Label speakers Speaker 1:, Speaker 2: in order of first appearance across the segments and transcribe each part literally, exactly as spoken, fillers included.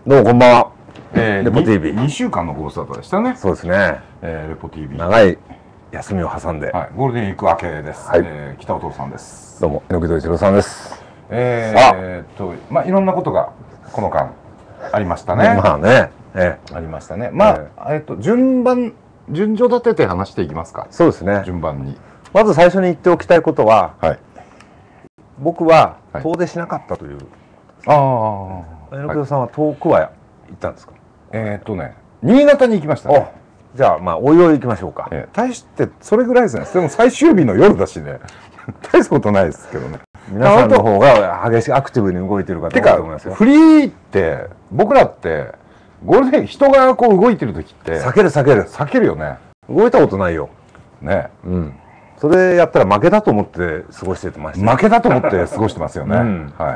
Speaker 1: どうもこんばんは。
Speaker 2: えー、
Speaker 1: レポ ティービー
Speaker 2: にしゅうかんのご無沙汰でしたね。
Speaker 1: そうですね。
Speaker 2: えー、レポ ティービー
Speaker 1: 長い休みを挟んで、
Speaker 2: はい、ゴールデンウィーク明けです。
Speaker 1: はい、
Speaker 2: えー、北尾さんです。
Speaker 1: どうも榎戸一郎さんです。
Speaker 2: えー、っとまあいろんなことがこの間ありましたね。
Speaker 1: まあね、え
Speaker 2: えありましたね。まあ、えー、っと順番順序立てて話していきますか。
Speaker 1: そうですね。
Speaker 2: 順番に。
Speaker 1: まず最初に言っておきたいことは、
Speaker 2: はい、
Speaker 1: 僕は遠出しなかったという。
Speaker 2: はい、あ
Speaker 1: あ。榎戸さんは遠くは行ったんですか。
Speaker 2: えー、っとね、新潟に行きましたね。
Speaker 1: じゃあまあおいおい行きましょうか。
Speaker 2: えー、大してそれぐらいですね。でも最終日の夜だしね、大したことないですけどね。
Speaker 1: 皆さんの方が激しくアクティブに動いてるかと思いますよ。
Speaker 2: フリーって僕らってゴールデン人がこう動いてる時って
Speaker 1: 避ける避ける
Speaker 2: 避けるよね。
Speaker 1: 動いたことないよ。
Speaker 2: ね。
Speaker 1: うん。それやったら負けだと思って過ごしてました。
Speaker 2: 負けだと思って過ごしてますよね。うん、はい。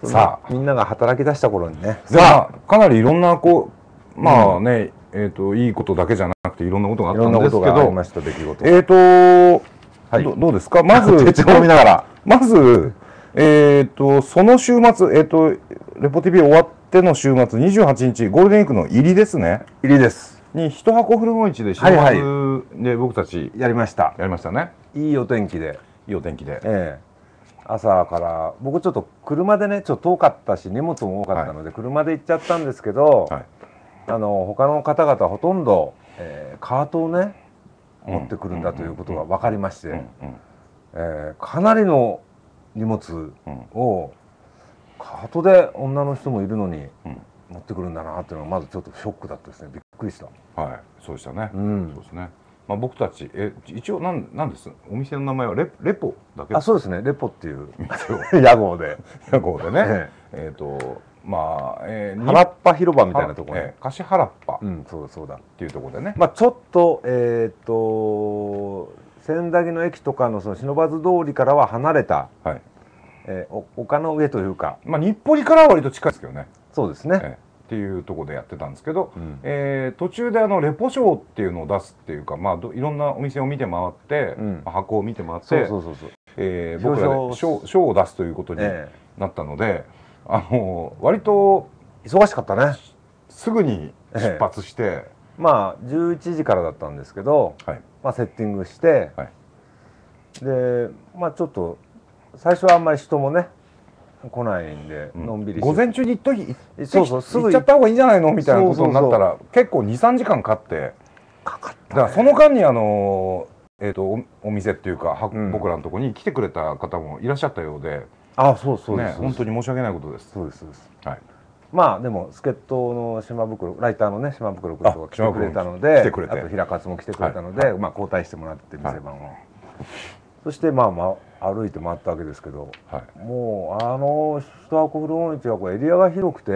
Speaker 1: さあみんなが働き出した頃にね。
Speaker 2: さあかなりいろんなこうまあね、うん、えっといいことだけじゃなくていろんなことがあったんですけど。
Speaker 1: ありました出来事。
Speaker 2: えっと、はい、ど, どうですか。まず
Speaker 1: 手帳を見ながら。
Speaker 2: まずえっとその週末えっとレポ ティービー 終わっての週末にじゅうはちにちゴールデンウィークの入りですね。
Speaker 1: 入りです。
Speaker 2: に一箱古本市で週末で僕たち
Speaker 1: やりました。
Speaker 2: やりましたね。
Speaker 1: いいお天気で。
Speaker 2: いいお天気で。
Speaker 1: ええ。朝から僕ちょっと車でねちょっと遠かったし荷物も多かったので、はい、車で行っちゃったんですけど、はい、あの他の方々はほとんど、えー、カートをね持ってくるんだということが分かりまして、かなりの荷物をカートで女の人もいるのに持ってくるんだなっていうのがまずちょっとショックだったですね。びっくりした。
Speaker 2: はい、そうでしたね。
Speaker 1: うん、
Speaker 2: そうですね。まあ僕たちえ一応なんなんですお店の名前はレレポだけ。
Speaker 1: あ、そうですね。レポっていう屋号で
Speaker 2: 屋号でね。えっとまあ、え
Speaker 1: ー、原っぱ広場みたいなところね、
Speaker 2: 橿原っぱ、
Speaker 1: うん、そうだそうだ
Speaker 2: っていうところでね。
Speaker 1: まあちょっとえっと千駄木の駅とかのその不忍通りからは離れた、はい、えー、丘の上というか、
Speaker 2: まあ日暮里からは割と近いですけどね。
Speaker 1: そうですね。
Speaker 2: えーっていうところでやってたんですけど、うん、えー、途中であのレポショーっていうのを出すっていうか、まあ、いろんなお店を見て回って、うん、箱を見て回って僕らで賞を出すということになったので、えー、あの割と
Speaker 1: 忙しかったね。
Speaker 2: すぐに出発して、え
Speaker 1: ー、まあじゅういちじからだったんですけど、はい、まあセッティングして、はい、でまあちょっと最初はあんまり人もね来ないんで、のんびり
Speaker 2: 午前中に行っときそうそうすぐ行っちゃった方がいいんじゃないのみたいなことになったら結構にさんじかんかかって
Speaker 1: かかった、
Speaker 2: だからその間にあのえっとお店っていうか僕らのところに来てくれた方もいらっしゃったようで、
Speaker 1: あ、そうそうです、
Speaker 2: 本当に申し訳ないことです。
Speaker 1: そうですそうです。
Speaker 2: はい。
Speaker 1: まあでも助っ人の島袋ライターのね島袋君が来てくれたので、あと平勝も来てくれたので、まあ交代してもらって店番を。そしてまあまあ歩いて回ったわけですけど、はい、もうあの一箱古本市はこうエリアが広くて、うん、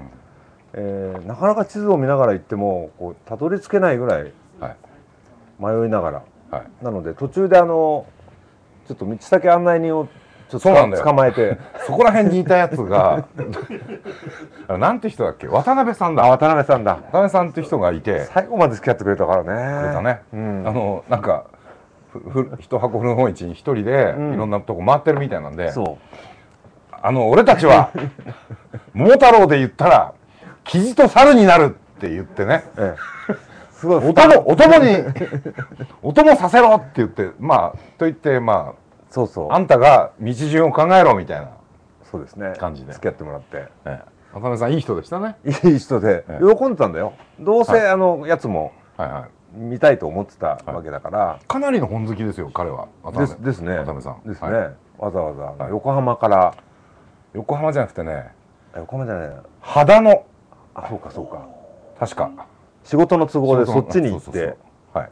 Speaker 1: えー、なかなか地図を見ながら行ってもこうたどり着けないぐらい迷いながら、はい、なので途中であのちょっと道先案内人をちょっと捕まえて
Speaker 2: そこら辺にいたやつがなんて人だっけ、渡辺さんだ。
Speaker 1: あ、渡辺さんだ。
Speaker 2: 渡辺さんって人がいて
Speaker 1: 最後まで付き合ってくれたからね。
Speaker 2: くれたね、うん、あのなんか一箱古本市に一人でいろんなとこ回ってるみたいなんで、うん、あの俺たちは桃太郎で言ったらキジと猿になるって言ってね、ええ、すごいお供お供にお供させろって言って、まあと言ってまあ
Speaker 1: そうそう
Speaker 2: あんたが道順を考えろみたいな
Speaker 1: そうですね
Speaker 2: 感じで
Speaker 1: 付き合ってもらって、え
Speaker 2: え、渡辺さんいい人でしたね。
Speaker 1: いい人で、ええ、喜んでたんだよ。どうせ、はい、あのやつも、はいはい、見たいと思ってたわけだから、はい、
Speaker 2: かなりの本好きですよ彼は。
Speaker 1: ですですね。
Speaker 2: 渡辺さん
Speaker 1: ですね、はい、わざわざ横浜から、はい、
Speaker 2: 横浜じゃなくてね、
Speaker 1: 横浜じゃない
Speaker 2: 秦野、
Speaker 1: あ、そうかそうか、
Speaker 2: 確か
Speaker 1: 仕事の都合でそっちに行って、
Speaker 2: はい、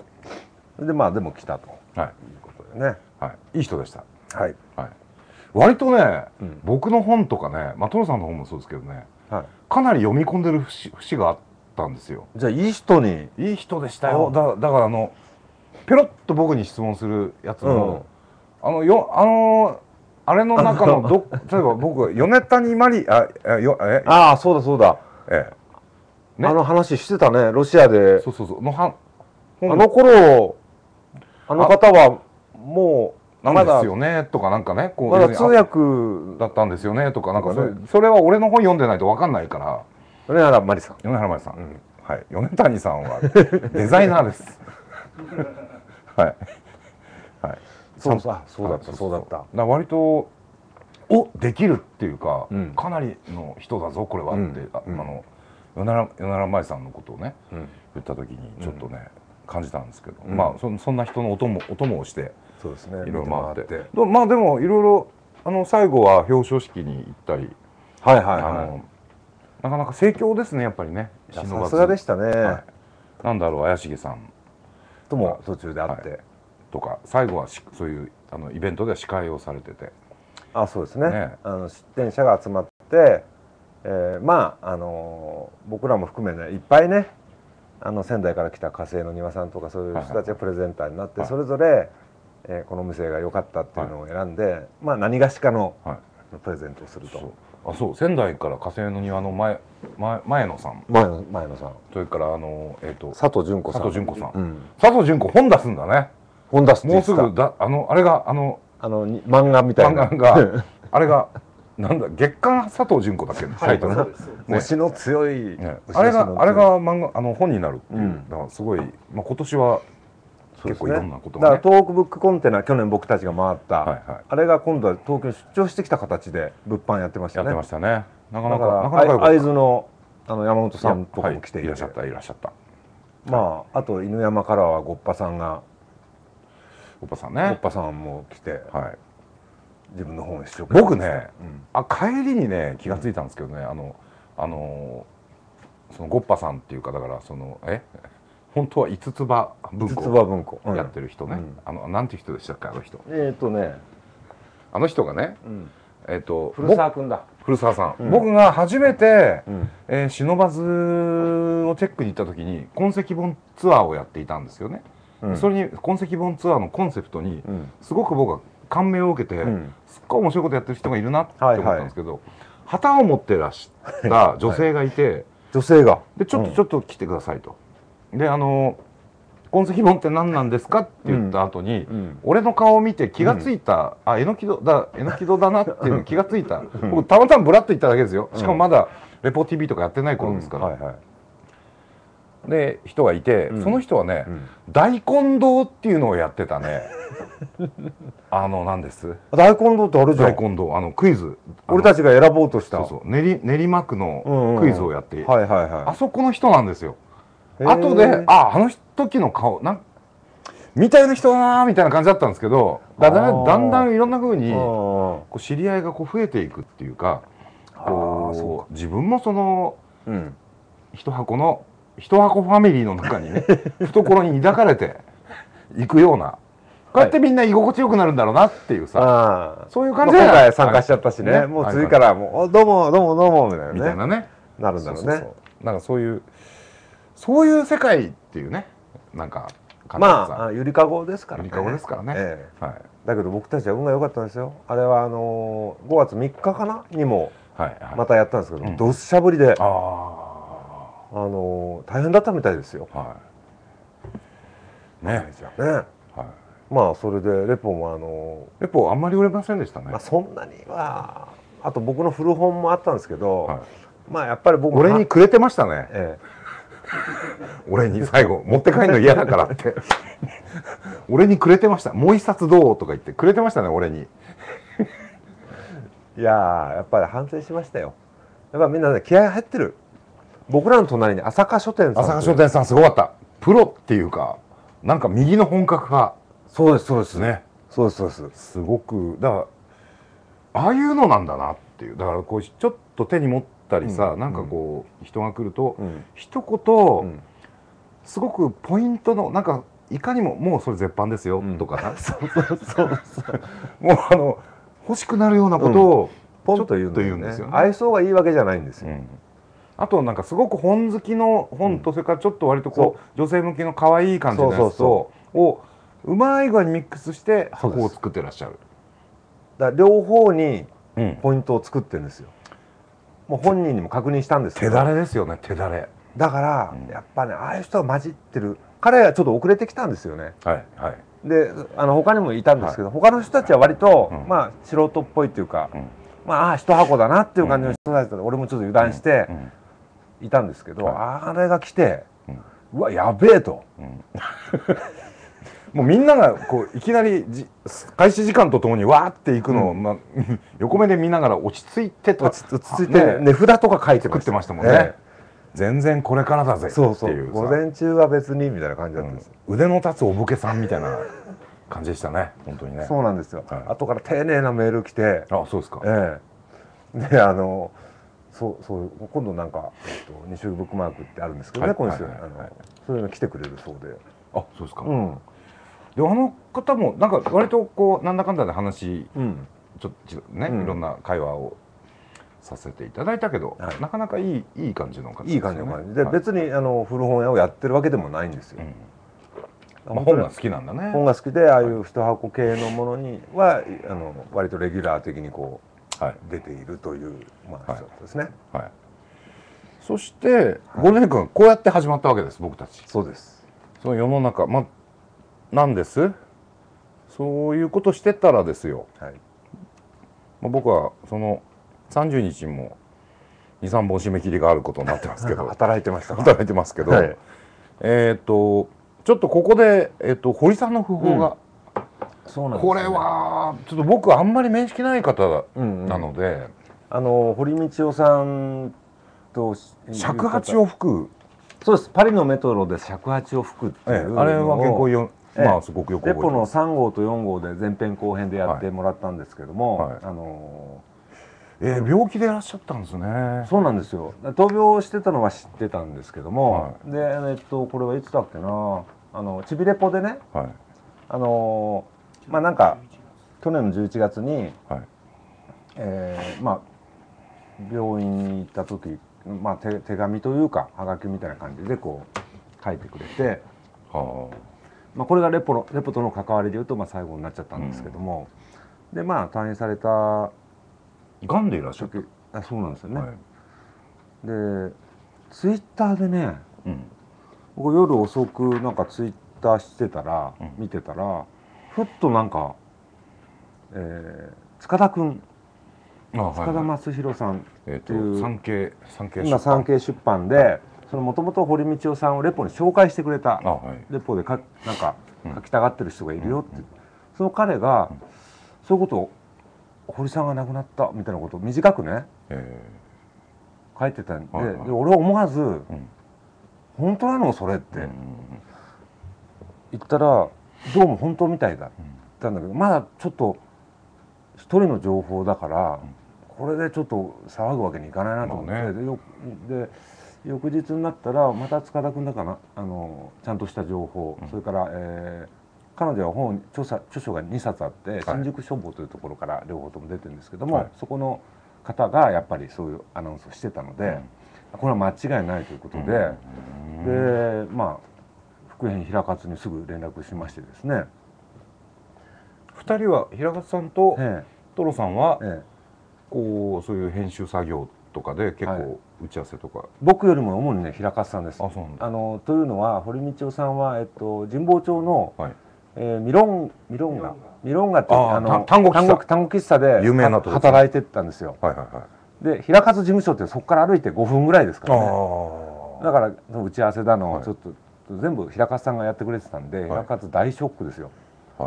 Speaker 1: でまあでも来たと、
Speaker 2: はい、
Speaker 1: いうことでね、
Speaker 2: はい、いい人でした。
Speaker 1: はい、
Speaker 2: はい、割とね、うん、僕の本とかね、まあトロさんの本もそうですけどね、はい、かなり読み込んでる節があったんですよ。
Speaker 1: じゃあいい人に
Speaker 2: いい人でしたよ。だ, だからあのペロッと僕に質問するやつも、うん、あのよあのあれの中のど例えば僕米谷マリあよえ
Speaker 1: ああそうだそうだ、ええ、ね、あの話してたね、ロシアで。そうそうそうのはあの頃あの方はもう
Speaker 2: なんですよねとかなんかね、
Speaker 1: こうまだ通訳
Speaker 2: だったんですよねとかなんかそれ、それは俺の本読んでないと分かんないから。
Speaker 1: 米原麻里さん。
Speaker 2: 米原麻里さん、うん、はい。米谷さんはデザイナーです。はいはい。
Speaker 1: そうそうそうだったそうだった。
Speaker 2: だ割とおできるっていうか、うん、かなりの人だぞこれはって、うん、あ, あの米原米原麻里さんのことをね、うん、言った時にちょっとね、うん、感じたんですけど、うん、まあ そ, そんな人のお供お供をして
Speaker 1: そうですね。
Speaker 2: いろいろ回って、まあでもいろいろあの最後は表彰式に行ったり、
Speaker 1: はいはいはい。あの
Speaker 2: なかなか盛況ですねやっぱりね。
Speaker 1: さすがでしたね。はい、
Speaker 2: なんだろう怪しげさん
Speaker 1: とも途中で会って、はい、
Speaker 2: とか最後はそういうあのイベントで司会をされてて。
Speaker 1: あ、そうですね。ね、あの出展者が集まって、えー、まああの僕らも含めねいっぱいねあの仙台から来た火星の庭さんとかそういう人たちがプレゼンターになって、はい、それぞれ、えー、この店が良かったっていうのを選んで、はい、まあ何がしかのプレゼントをすると。
Speaker 2: そうあそう仙台から火星の庭の前前前野さん
Speaker 1: 前野前野さん
Speaker 2: それからあのえっ、ー、と
Speaker 1: 佐藤純子さん
Speaker 2: 佐藤純子さん、うん、佐藤純子本出すんだね。
Speaker 1: 本出すって
Speaker 2: もうすぐだあのあれがあの
Speaker 1: あの漫画みたいな
Speaker 2: 漫画があれがなんだ月刊佐藤純子だっけタイトル、
Speaker 1: 推しの強い、
Speaker 2: あれがあれが漫画あの本になるっていう、だからすごいまあ今年は結構いろんなこと
Speaker 1: がね。だから東北ブックコンテナ去年僕たちが回ったあれが今度は東京に出張してきた形で物販やってましたね。
Speaker 2: やってましたね。なかなか
Speaker 1: なかなか会津のあの山本さんとかも来て
Speaker 2: いらっしゃったいらっしゃった。
Speaker 1: まああと犬山からはゴッパさんが
Speaker 2: ゴッパさんね。
Speaker 1: ゴッパさんも来て。はい。自分の本を一生懸
Speaker 2: 命僕ね、うん、あ帰りにね気が付いたんですけどね、うん、あのあのそのゴッパさんっていうかだからそのえ本当は五つ葉文庫やってる人ね、うん、あのなんていう人でしたっけあの人。
Speaker 1: えっとね
Speaker 2: あの人がね、うん、えっと
Speaker 1: 古澤君だ。
Speaker 2: 古澤さん、うん、僕が初めて、うんえー、シノバズをチェックに行った時に痕跡本ツアーをやっていたんですよね。うん、それに痕跡本ツアーのコンセプトに、うん、すごく僕は感銘を受けて、うん、すっごい面白いことやってる人がいるなって思ったんですけど、はいはい、旗を持ってらした女性がいて、はい、
Speaker 1: 女性が
Speaker 2: でちょっと、うん、ちょっと来てくださいと。であの痕跡本って何なんですかって言った後に、うん、俺の顔を見て気がついた、うん、あえのき戸だえのき戸だなっていうの気がついた、うん、僕たまたまブラッと言っただけですよ。しかもまだレポ ティービー とかやってない頃ですから。はいはい、で人がいて、うん、その人はね、うん、大根堂っていうのをやってたねあの何です
Speaker 1: 大根堂ってあれじゃん。
Speaker 2: 大根堂あのクイズ
Speaker 1: 俺たちが選ぼうとした
Speaker 2: そうそう練馬区のクイズをやって、あそこの人なんですよ。後でああの時の顔なんみたいな人だなみたいな感じだったんですけど、だんだんだんだんいろんな風にこう知り合いがこう増えていくっていうか、こう自分もその、うん、一箱の一箱ファミリーの中にね懐に抱かれていくような、こうやってみんな居心地よくなるんだろうなっていうさ、そういう感じで
Speaker 1: 今回参加しちゃったしね、もう次からもうどうもどうもどうもみたいなね
Speaker 2: みたいなね
Speaker 1: なるんだろうね。
Speaker 2: なんかそういうそういう世界っていうね、なんか
Speaker 1: まあゆりかごですからね。
Speaker 2: ゆりかごですからね。え
Speaker 1: え、はい。だけど僕たちは運が良かったんですよ。あれはあのごがつみっかかなにもまたやったんですけど、どっしゃぶりで、あの大変だったみたいですよ。はい。ね。ね。はい。まあそれでレポもあの
Speaker 2: レポあんまり売れませんでしたね。
Speaker 1: まあそんなには、あと僕の古本もあったんですけど、まあやっぱり僕
Speaker 2: 俺にくれてましたね。ええ。俺に最後持って帰るの嫌だからって俺にくれてました。もう一冊どうとか言ってくれてましたね俺に
Speaker 1: いややっぱり反省しましたよ。やっぱみんなね気合入ってる。僕らの隣に朝霞書店さん、
Speaker 2: 朝霞書店さんすごかった。プロっていうかなんか右の本格派。
Speaker 1: そうですそうですね。そうですそうです。
Speaker 2: すごくだからああいうのなんだなっていう。だからこうちょっと手に持ってたりさ、うん、なんかこう人が来ると、うん、一言、うん、すごくポイントのなんかいかにももうそれ絶版ですよ、うん、とかそうそうそうそうもうあの欲しくなるようなことを
Speaker 1: ポンと言うんですよね。愛想がいいわけじゃないんですよ。
Speaker 2: あとなんかすごく本好きの本と、それからちょっと割とこう女性向けの可愛い感じのやつをうまい具合にミックスして箱を作ってらっしゃる。
Speaker 1: だから両方にポイントを作ってるんですよ。もう本人にも確認したんです
Speaker 2: けど手だれですよね。手だれ
Speaker 1: だから、うん、やっぱねああいう人が混じってる。彼はちょっと遅れてきたんですよね。はいはい。であの他にもいたんですけど、はい、他の人たちは割と、うん、まあ素人っぽいっていうか、うん、まああ一箱だなっていう感じの人たちで、うん、俺もちょっと油断して、うんうん、 いたんですけど、はい、あれが来て、うん、うわやべえと、うん、
Speaker 2: もうみんながこういきなりじ開始時間とともにわーっていくのを、うん、まあ、横目で見ながら落ち着いてた
Speaker 1: 落ち着いて値札とか書いて
Speaker 2: ましたもんね、ええ、全然これからだぜっていう、
Speaker 1: そうそう午前中は別にみたいな感じだったんです、
Speaker 2: うん、腕の立つお武家さんみたいな感じでしたね本当にね。
Speaker 1: そうなんですよ、はい、後から丁寧なメール来て、
Speaker 2: あそうですか、
Speaker 1: ええ、であのそうそう今度なんか、えっと、に種ブックマークってあるんですけどね、今週そういうの来てくれるそうで。
Speaker 2: あそうですか、うん、であの方もなんか割とこうなんだかんだで話、うん、ちょっとね、うん、いろんな会話をさせていただいたけど、はい、なかなかいいいい感じの方ですね。
Speaker 1: いい感じの感じで、はい、別にあの古本屋をやってるわけでもないんですよ。
Speaker 2: うん、まあ、本が好きなんだね。
Speaker 1: 本が好きでああいう一箱系のものにはあの割とレギュラー的にこう、はい、出ているというまあ人ですね。はいはい、
Speaker 2: そしてゴールデンウィークこうやって始まったわけです僕たち。
Speaker 1: そうです。
Speaker 2: その世の中まあなんです。そういうことしてたらですよ。はい、まあ僕はそのさんじゅうにちもにさんぼん締め切りがあることになってますけど
Speaker 1: 働いてました
Speaker 2: 働いてますけど、はい、えっとちょっとここで、えー、と堀さんの訃報が、うん、そうなんですね、これはちょっと僕はあんまり面識ない方なので、うんうん、
Speaker 1: あの堀道夫さんと
Speaker 2: 尺八を吹く、
Speaker 1: そうです、パリのメトロで尺八を吹くっていうのを、
Speaker 2: ええ、あれは原稿よ、まあすごくよく覚えてます。
Speaker 1: レポのさん号とよん号で前編後編でやってもらったんですけども、はいはい、あの
Speaker 2: えー、病気でいらっしゃったんですね。
Speaker 1: そうなんですよ。闘病してたのは知ってたんですけども、はい、で、えっとこれはいつだっけな、あのちびレポでね、はい、あのまあなんか去年のじゅういちがつに、はい、えー、まあ病院に行った時、まあ手手紙というかはがきみたいな感じでこう書いてくれて、はあ、まあこれがレポのレポとの関わりでいうとまあ最後になっちゃったんですけども、うん、でまあ退院された。
Speaker 2: がんでいらっしゃる。
Speaker 1: あ、そうなんですよね。はい、でツイッターでね、うん、僕夜遅くなんかツイッターしてたら、うん、見てたらふっとなんか、えー、塚田君、塚田松弘さんっていう
Speaker 2: 産経産経
Speaker 1: 今産経出版でもともと堀道夫さんをレポに紹介してくれた、はい、レポでかなんか書きたがってる人がいるよって、うん、その彼が、うん、そういうことを堀さんが亡くなったみたいなことを短くね、えー、書いてたんで、はいはい、で俺は思わず、うん、本当なのそれって言ったらどうも本当みたいだって言ったんだけど、まだちょっと一人の情報だから、これでちょっと騒ぐわけにいかないなと思って、まあね、でよで翌日になったらまた塚田君だかな、あのちゃんとした情報、うん、それから、えー彼女は本著者著書がにさつあって、はい、新宿書房というところから両方とも出てるんですけども、はい、そこの方がやっぱりそういうアナウンスをしてたので、うん、これは間違いないということで、でまあ副編平勝にすぐ連絡しましてですね、
Speaker 2: ふたりは平勝さんとトロさんは、ええ、こうそういう編集作業とかで結構打ち合わせとか、はい、
Speaker 1: 僕よりも主にね平勝さんです。あ、そうなんだ。あのというのは堀道夫さんは、えっと、神保町の、はい、えー、ミロンミロンガミロンガってあの単語喫茶で有名なとこ働いてたんですよ。はいはいはい、で平勝事務所ってそこから歩いてごふんぐらいですからね。だから打ち合わせだの、はい、ちょっと全部平勝さんがやってくれてたんで、はい、平勝大ショックですよ。はい、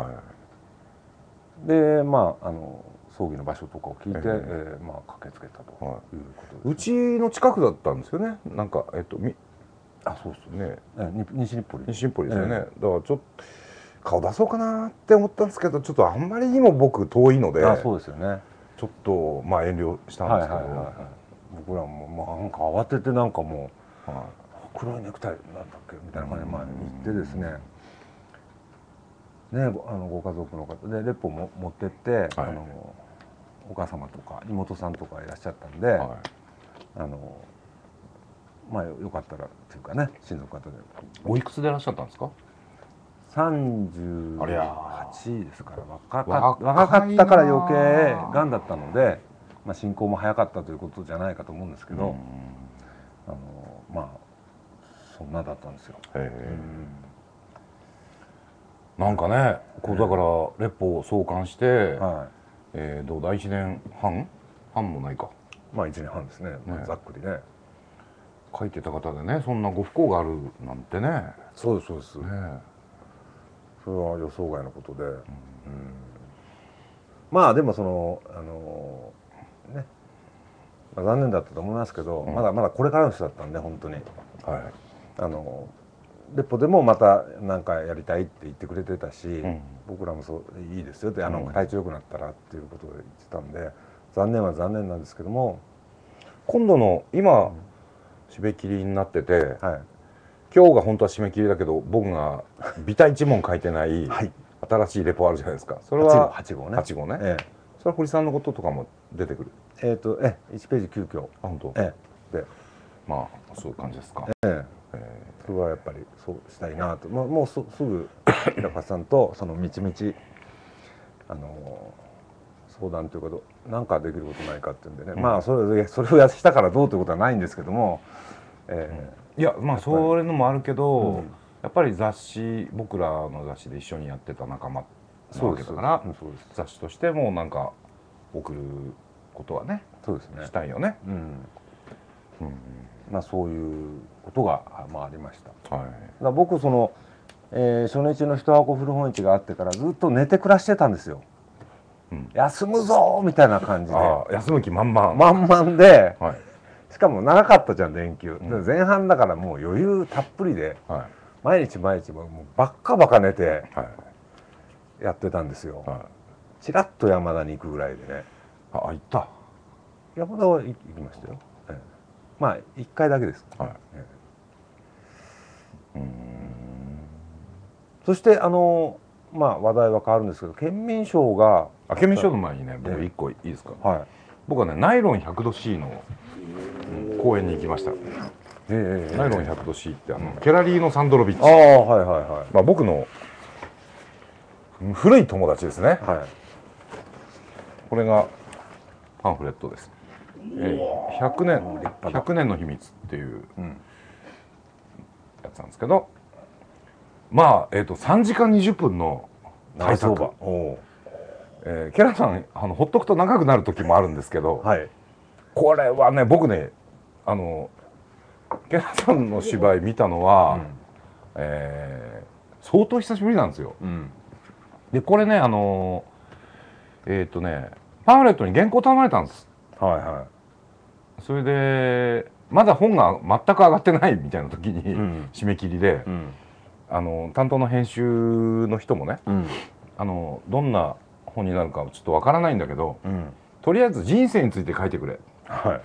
Speaker 1: でまああの葬儀の場所とかを聞いて、えーえー、まあ駆けつけたということです、ね、
Speaker 2: うちの近くだったんですよね。なんかえっとみ
Speaker 1: あそうですね。え西日暮里
Speaker 2: 西日暮里ですよね。えー、だからちょっと顔出そうかなって思ったんですけど、ちょっとあんまりにも僕遠いので、
Speaker 1: あそうですよね、
Speaker 2: ちょっとまあ遠慮したんですけど、はいはいはいはい、
Speaker 1: 僕らも、まあ、なんか慌ててなんかもう、はい、黒いネクタイなんだっけみたいな感じで前に行ってですね、ね、あのご家族の方でレポも持ってって、はい、あのお母様とか妹さんとかいらっしゃったんで、はい、あのまあよかったらっていうかね、親族方で。
Speaker 2: おいくつでいらっしゃったんですか？
Speaker 1: さんじゅうはちですから若か、若かったから余計がんだったので、まあ、進行も早かったということじゃないかと思うんですけど、あのまあそんなだったんですよ。
Speaker 2: なんかね、こうだからレポを創刊して、はい、えー、どうだいちねんはんはんもないか、
Speaker 1: まあいちねんはんですね、まあ、ざっくりね。
Speaker 2: 書いてた方でね、そんなご不幸があるなんてね。
Speaker 1: そうですそうですね。それは予想外のことで、うん、まあでもそのあのね、まあ、残念だったと思いますけど、うん、まだまだこれからの人だったんで本当に、はい、あのレポでもまた何かやりたいって言ってくれてたし、うん、僕らもそういいですよってあの、うん、体調良くなったらっていうことを言ってたんで、残念は残念なんですけども、
Speaker 2: 今度の今、うん、締め切りになってて、はい、今日が本当は締め切りだけど僕がビタ一問書いてない新しいレポあるじゃないですか。それは
Speaker 1: はち号ね。
Speaker 2: はち号ね。ええ、それは堀さんのこととかも出てくる。
Speaker 1: えっとえいちページ急遽。
Speaker 2: あ、本当。
Speaker 1: ええ、で、
Speaker 2: まあそういう感じですか。
Speaker 1: ええ、えー、それはやっぱりそうしたいなと。もうもうすすぐ平川さんとそのみちみちあの相談ということ、なんかできることないかっていうんでね。うん、まあそれそれをやしたからどうということはないんですけども。
Speaker 2: ええ、うん、いやまあそういうのもあるけど、うん、やっぱり雑誌、僕らの雑誌で一緒にやってた仲間なわけだから、雑誌としてもなんか送ることはね、
Speaker 1: そうですね、
Speaker 2: したいよね。うん、
Speaker 1: うん、まあそういうことが、まあ、ありました。はい、だ僕その、えー、初日の一箱古本市があってからずっと寝て暮らしてたんですよ。うん、休むぞみたいな感じで。
Speaker 2: あ、休む気満々。
Speaker 1: 満々で。はい、しかも長かったじゃん連休、うん、前半だからもう余裕たっぷりで、はい、毎日毎日もうバッカバカ寝てやってたんですよ。はい、ちらっと山田に行くぐらいでね。
Speaker 2: あ、行った。
Speaker 1: 山田は行きましたよ。ええ、まあいっかいだけです。はい、ええ、うん、そしてあのまあ話題は変わるんですけど、県民賞が
Speaker 2: あ、県民賞の前にね、僕いっこいいですか。はい、僕はねナイロン ひゃくどシー の公演に行きました。えー、ナイロン ひゃくどシー ってあの、うん、ケラリーノ・サンドロビッチ、あ、はいはいはい、まあ僕の古い友達ですね。はい、これがパンフレットです。えー、ひゃくねんひゃくねんの秘密っていうやつなんですけど、まあえっとさんじかんにじゅっぷんの大作。えー、ケラさんあのほっとくと長くなる時もあるんですけど、はい、これはね僕ねあのケラさんの芝居見たのは、うん、えー、相当久しぶりなんですよ。うん、でこれねあのえっとねパンフレットに原稿頼まれたんです。はいはい。それでまだ本が全く上がってないみたいな時に、うん、締め切りで、うん、あの担当の編集の人もね、うん、あのどんな本になるかちょっとわからないんだけど、うん、とりあえず人生について書いてくれ。はい、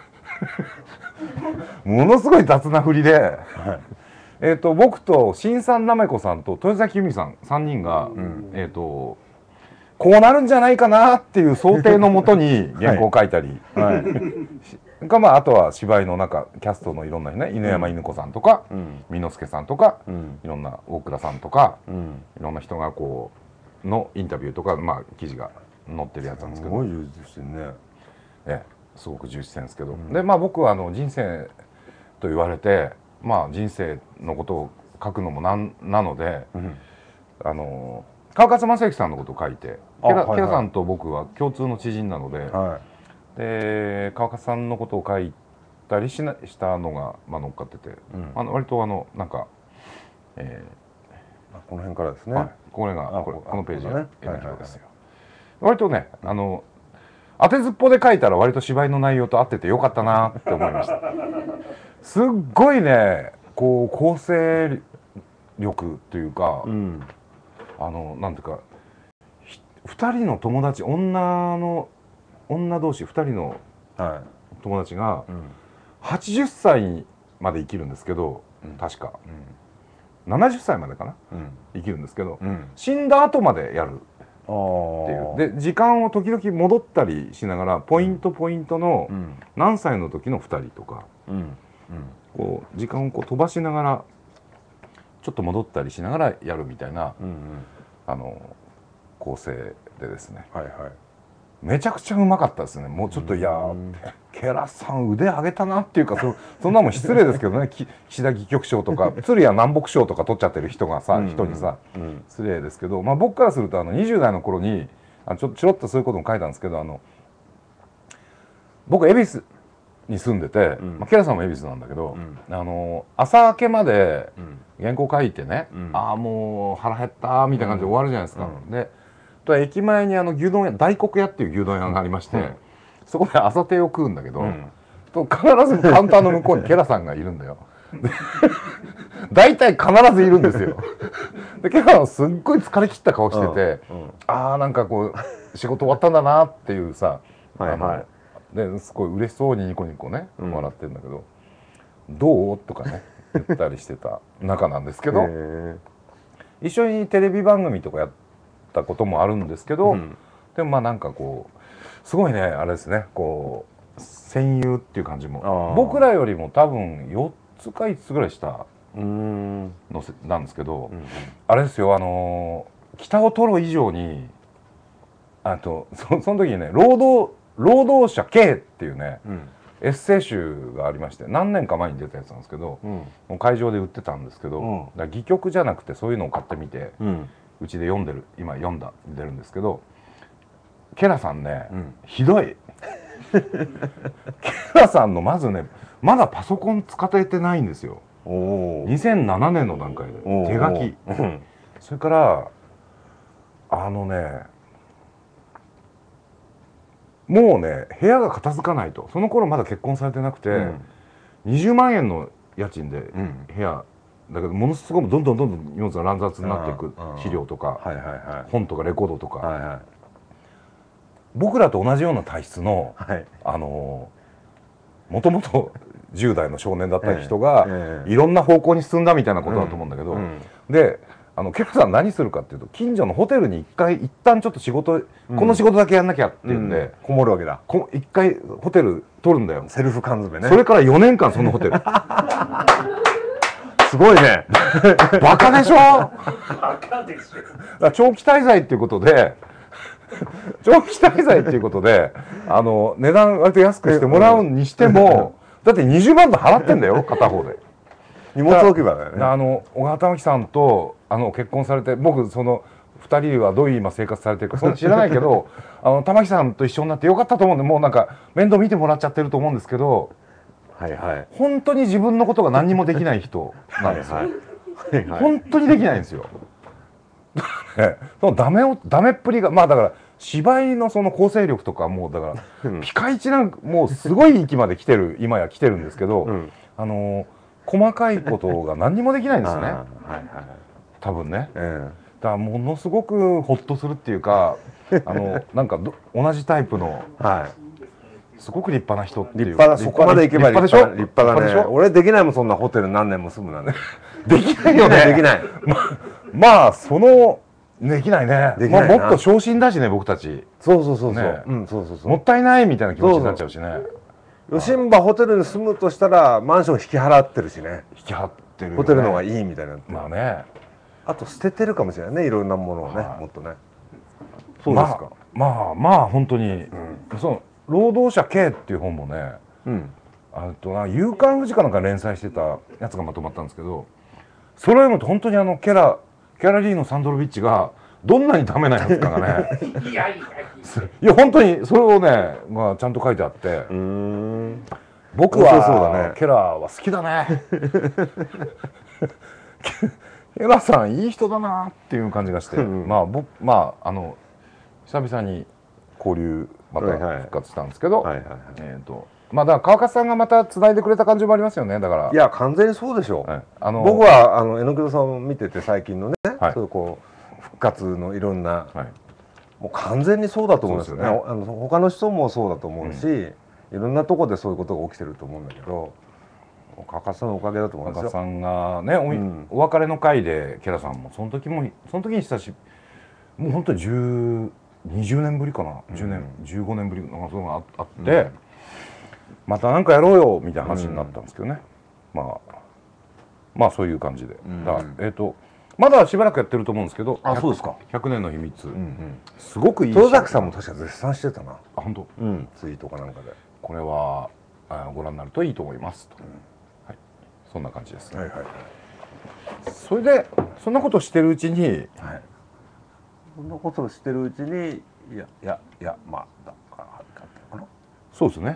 Speaker 2: ものすごい雑な振りで、はい、えっと僕と新さんなめこさんと豊崎由美さんさんにんが、うん、えっとこうなるんじゃないかなっていう想定のもとに原稿を書いたり、はいはい、かまああとは芝居の中キャストのいろんなね、犬山犬子さんとか美之助さんとか、うん、いろんな大倉さんとか、うん、いろんな人がこうのインタビューとか、まあ、記事が載ってるやつなんですけど、すごい充実してね、ええ、すごく充実してるんですけど、うん、でまあ僕はあの人生と言われて、まあ人生のことを書くのもなんなので、うん、あの川勝正幸さんのことを書いて、ケラ、はいはい、さんと僕は共通の知人なので、はい、で川勝さんのことを書いたりしなしたのが、まあ、乗っかってて、うん、あの割とあのなんか、え
Speaker 1: ー、この辺からですね、
Speaker 2: はい、これがこれこのページが炎上ですよ。割とねあの当てずっぽで書いたら割と芝居の内容と合っててよかったなって思いました。すっごいねこう構成力というか、うん、あのなんていうかふたりの友達、女の女同士ふたりの友達が、はい、うん、はちじゅっさいまで生きるんですけど、うん、確か、うん、ななじゅっさいまでかな、うん、生きるんですけど、うん、死んだ後までやるっていうで時間を時々戻ったりしながらポイントポイントの何歳の時のふたりとか、うんうん、こう時間をこう飛ばしながらちょっと戻ったりしながらやるみたいな、うんうん、あの構成でですね、はいはい、めちゃくちゃうまかったですね。もうちょっといやケラさん腕上げたなっていうか そ, そんなもん失礼ですけどね岸田戯曲賞とか鶴屋南北賞とか取っちゃってる人がさ、うんうん、人にさ、うん、失礼ですけど、まあ、僕からするとあのにじゅう代の頃にあちょちょろっとそういうことも書いたんですけど、あの僕恵比寿に住んでて、まあ、ケラさんも恵比寿なんだけど、あの朝明けまで原稿書いてね、ああもう腹減ったみたいな感じで終わるじゃないですか。でと駅前にあの牛丼屋大黒屋っていう牛丼屋がありまして、そこで朝定を食うんだけど、と必ずカウンターの向こうにケラさんがいるんだよ。大体必ずいるんですよ。でケラさんすっごい疲れ切った顔してて、ああなんかこう仕事終わったんだなっていうさ、ですごい嬉しそうにニコニコね笑ってるんだけど「どう?」とかね言ったりしてた仲なんですけど、一緒にテレビ番組とかやったこともあるんですけど、でもまあなんかこうすごいねあれですね、こう戦友っていう感じも僕らよりも多分よっつかいつつぐらい下のせなんですけど、あれですよ、あの北を取る以上にあと そ, その時にね労働労働者 K っていうね、うん、エッセイ集がありまして、何年か前に出たやつなんですけど、うん、もう会場で売ってたんですけど、うん、だから戯曲じゃなくてそういうのを買ってみて、うち、で読んでる今読んだ出るんですけど、ケラさんね、うん、ひどいケラさんのまずねまだパソコン使っててないんですよ。にせんななねんの段階で手書きそれからあのねもうね部屋が片付かないと。その頃まだ結婚されてなくて、うん、にじゅうまんえんの家賃で部屋、うん、だけどものすごくどんどんどんどん荷物が乱雑になっていく資料とか本とかレコードとか、はいはい、僕らと同じような体質の、はい、あのもともとじゅう代の少年だった人が、ええ、いろんな方向に進んだみたいなことだと思うんだけど、うんうん、であのケラさん何するかっていうと、近所のホテルに一回一旦ちょっと仕事、うん、この仕事だけやんなきゃっていうんで、うん、
Speaker 1: こもるわけだ。
Speaker 2: 一回ホテル取るんだよ、
Speaker 1: セルフ缶詰ね。
Speaker 2: それからよねんかんそのホテル
Speaker 1: すごいね
Speaker 2: バカでしょバカでしょ長期滞在っていうことで長期滞在っていうことであの値段割と安くしてもらうにしてもだってにじゅうまんドル払ってんだよ片方で。
Speaker 1: 荷物置き場だよね。
Speaker 2: あの小川玉木さんとあの結婚されて、僕そのふたりはどういう今生活されてるかそんな知らないけどあの玉木さんと一緒になってよかったと思うんで、もうなんか面倒見てもらっちゃってると思うんですけど、はいはい、本当に自分のことが何にもできない人なんですよ。本当にできないんですよ。そのダメをダメっぷりが、まあだから芝居のその構成力とかもうだからピカイチな、もうすごい域まで来てる今や来てるんですけど、うん、あの細かいことが何にもできないんですよね。はいはい、多分ね。ええ、だからものすごくホッとするっていうか、あのなんか同じタイプの、はい、すごく立派な人っていう。
Speaker 1: 立派だ。そこまで行けば立派でしょ。立派だね。俺できないもん、そんなホテル何年も住むなんて。
Speaker 2: できないよね。
Speaker 1: できない。
Speaker 2: ま, まあそのできないね。まあもっと昇進だしね、僕たち。
Speaker 1: そうそうそうそう。うん、そうそうそう。
Speaker 2: もったいないみたいな気持ちになっちゃうしね。
Speaker 1: 吉ンバホテルに住むとしたらマンション引き払ってるしね。
Speaker 2: 引き払ってる、ね、
Speaker 1: ホテルの方がいいみたいな。
Speaker 2: まあね。
Speaker 1: あと捨ててるかもしれないね、いろんなものをね、はい、もっとね。
Speaker 2: そうですか。まあまあ、まあ、本当に、うん、その労働者 K っていう本もね、うん、あとな夕刊フジかなんか連載してたやつがまとまったんですけど、それを読むと本当にあのケラキャラリーノ・サンドロビッチがどんなにダメなやつかがねいやいやいや本当にそれをね、まあ、ちゃんと書いてあって、うーん、僕はそうだ、ね、ケラは好きだねケラさんいい人だなっていう感じがして、うん、まあ僕まああの久々に交流また復活したんですけど、えっとまあだから川勝さんがまたつないでくれた感じもありますよね。だから
Speaker 1: いや完全にそうでしょう、はい、あの僕はあの榎戸さんを見てて最近のね、はい、そういうこう復活のいろんな、はい、もう完全にそうだと思うんですよね。あの他の人もそうだと思うし、うん、いろんなところでそういうことが起きてると思うんだけど、川勝さんのおかげだと思いますよ。
Speaker 2: 川勝さんがね お,、うん、お別れの会でケラさんもその時もその時に久しもう本当にじゅう、にじゅうねんぶりかな、じゅうねん、うん、じゅうごねんぶりのそういうのがあって、うん、また何かやろうよみたいな話になったんですけどね、うん、まあまあそういう感じで、うん、だえっ、ー、とまだしばらくやってると思うんですけど、
Speaker 1: あ、そうですか。
Speaker 2: ひゃくねんの秘密、うんうん、すごくいい。
Speaker 1: 戸崎さんも確か絶賛してたな。
Speaker 2: あ、本当。
Speaker 1: うん、ツイートかなんかで。
Speaker 2: これはあご覧になるといいと思いますと、うん、はい、そんな感じですね。はいはい。それでそんなことをしてるうちに、はい、
Speaker 1: そんなことをしてるうちにいやいやいやまあだからかな。
Speaker 2: そうですね。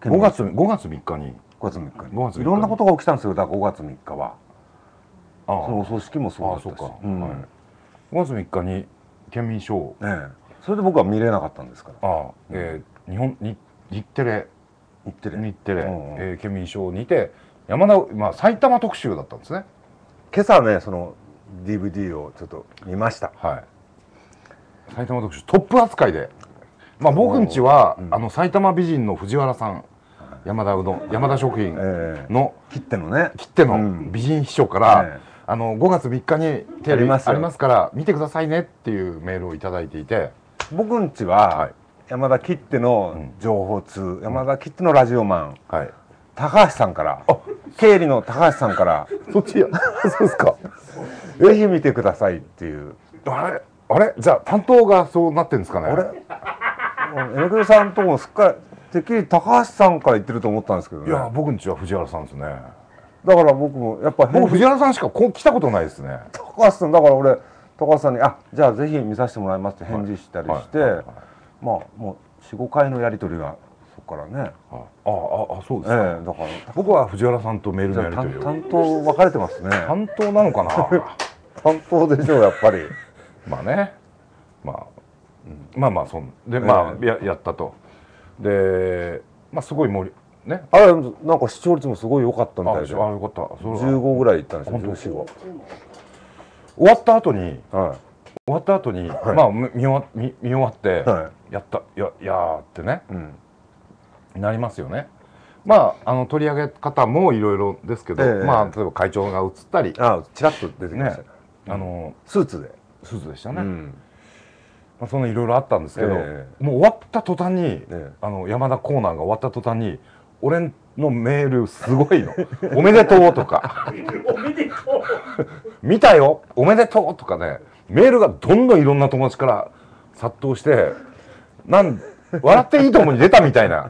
Speaker 2: ごがつごがつみっかに
Speaker 1: ごがつみっかにいろんなことが起きたんですよ。だからごがつみっかは
Speaker 2: そ
Speaker 1: のお葬式もそうだったし、
Speaker 2: ごがつみっかに県民賞、
Speaker 1: それで僕は見れなかったんですから。
Speaker 2: ああ、えー、日本に日テレ
Speaker 1: 日テレ
Speaker 2: 日テレ、えー、県民賞にて山田、まあ、埼玉特集だったんですね。
Speaker 1: 今朝ねその ディーブイディー をちょっと見ました。
Speaker 2: はい。埼玉特集トップ扱いで、まあ僕んちは、うん、あの埼玉美人の藤原さん、山田うどん山田食品の、
Speaker 1: えー、切手のね
Speaker 2: 切手の美人秘書から、うん、あのごがつみっかにテレビありますから見てくださいねっていうメールをいただいていて、
Speaker 1: 僕んちは、はい、山田切手の情報通、うん、山田切手のラジオマン、はい、高橋さんから、あ、経理の高橋さんから
Speaker 2: そっちや
Speaker 1: そうですかぜひ見てくださいっていう。
Speaker 2: あれあれじゃあ担当がそうなってるんですかね。
Speaker 1: あれ江ノさんともすっかりてっきり高橋さんから言ってると思ったんですけどね。
Speaker 2: いや僕んちは藤原さんですね。
Speaker 1: だから僕もやっぱ
Speaker 2: 僕藤原さんしかこ来たことないですね。
Speaker 1: 高橋さんだから俺高橋さんに「あじゃあぜひ見させてもらいます」って返事したりしてまあもうよんごかいのやり取りがそこからね。
Speaker 2: あああそうですか。ええだから僕は藤原さんとメールのやり取りを。
Speaker 1: 担当分かれてますね。
Speaker 2: 担当なのかな。
Speaker 1: 担当でしょうやっぱり。
Speaker 2: まあね、まあ、うん、まあまあそんで、まあ や, やったとで、まあすごい盛りね。
Speaker 1: あれなんか視聴率もすごい良かったみたいで。
Speaker 2: ああよかった。
Speaker 1: じゅうごぐらいいったんですよ。終
Speaker 2: わった後に、はい、終わった後に、はい、まあ見終わ見見終わって、はい、やったやいやーってね、うん、なりますよね。まああの取り上げ方もいろいろですけど、えー、まあ例えば会長が映ったり、
Speaker 1: あちらっと出てきましたね。
Speaker 2: あの
Speaker 1: スーツで。
Speaker 2: スーツでしたね、うん、まあそんないろいろあったんですけど、えー、もう終わった途端に、えー、あの山田コーナーが終わった途端に俺のメールすごいの「おめでとう」とか「おめでとう」「見たよおめでとう」とかねメールがどんどんいろんな友達から殺到してなん笑っていいともに出たみたいな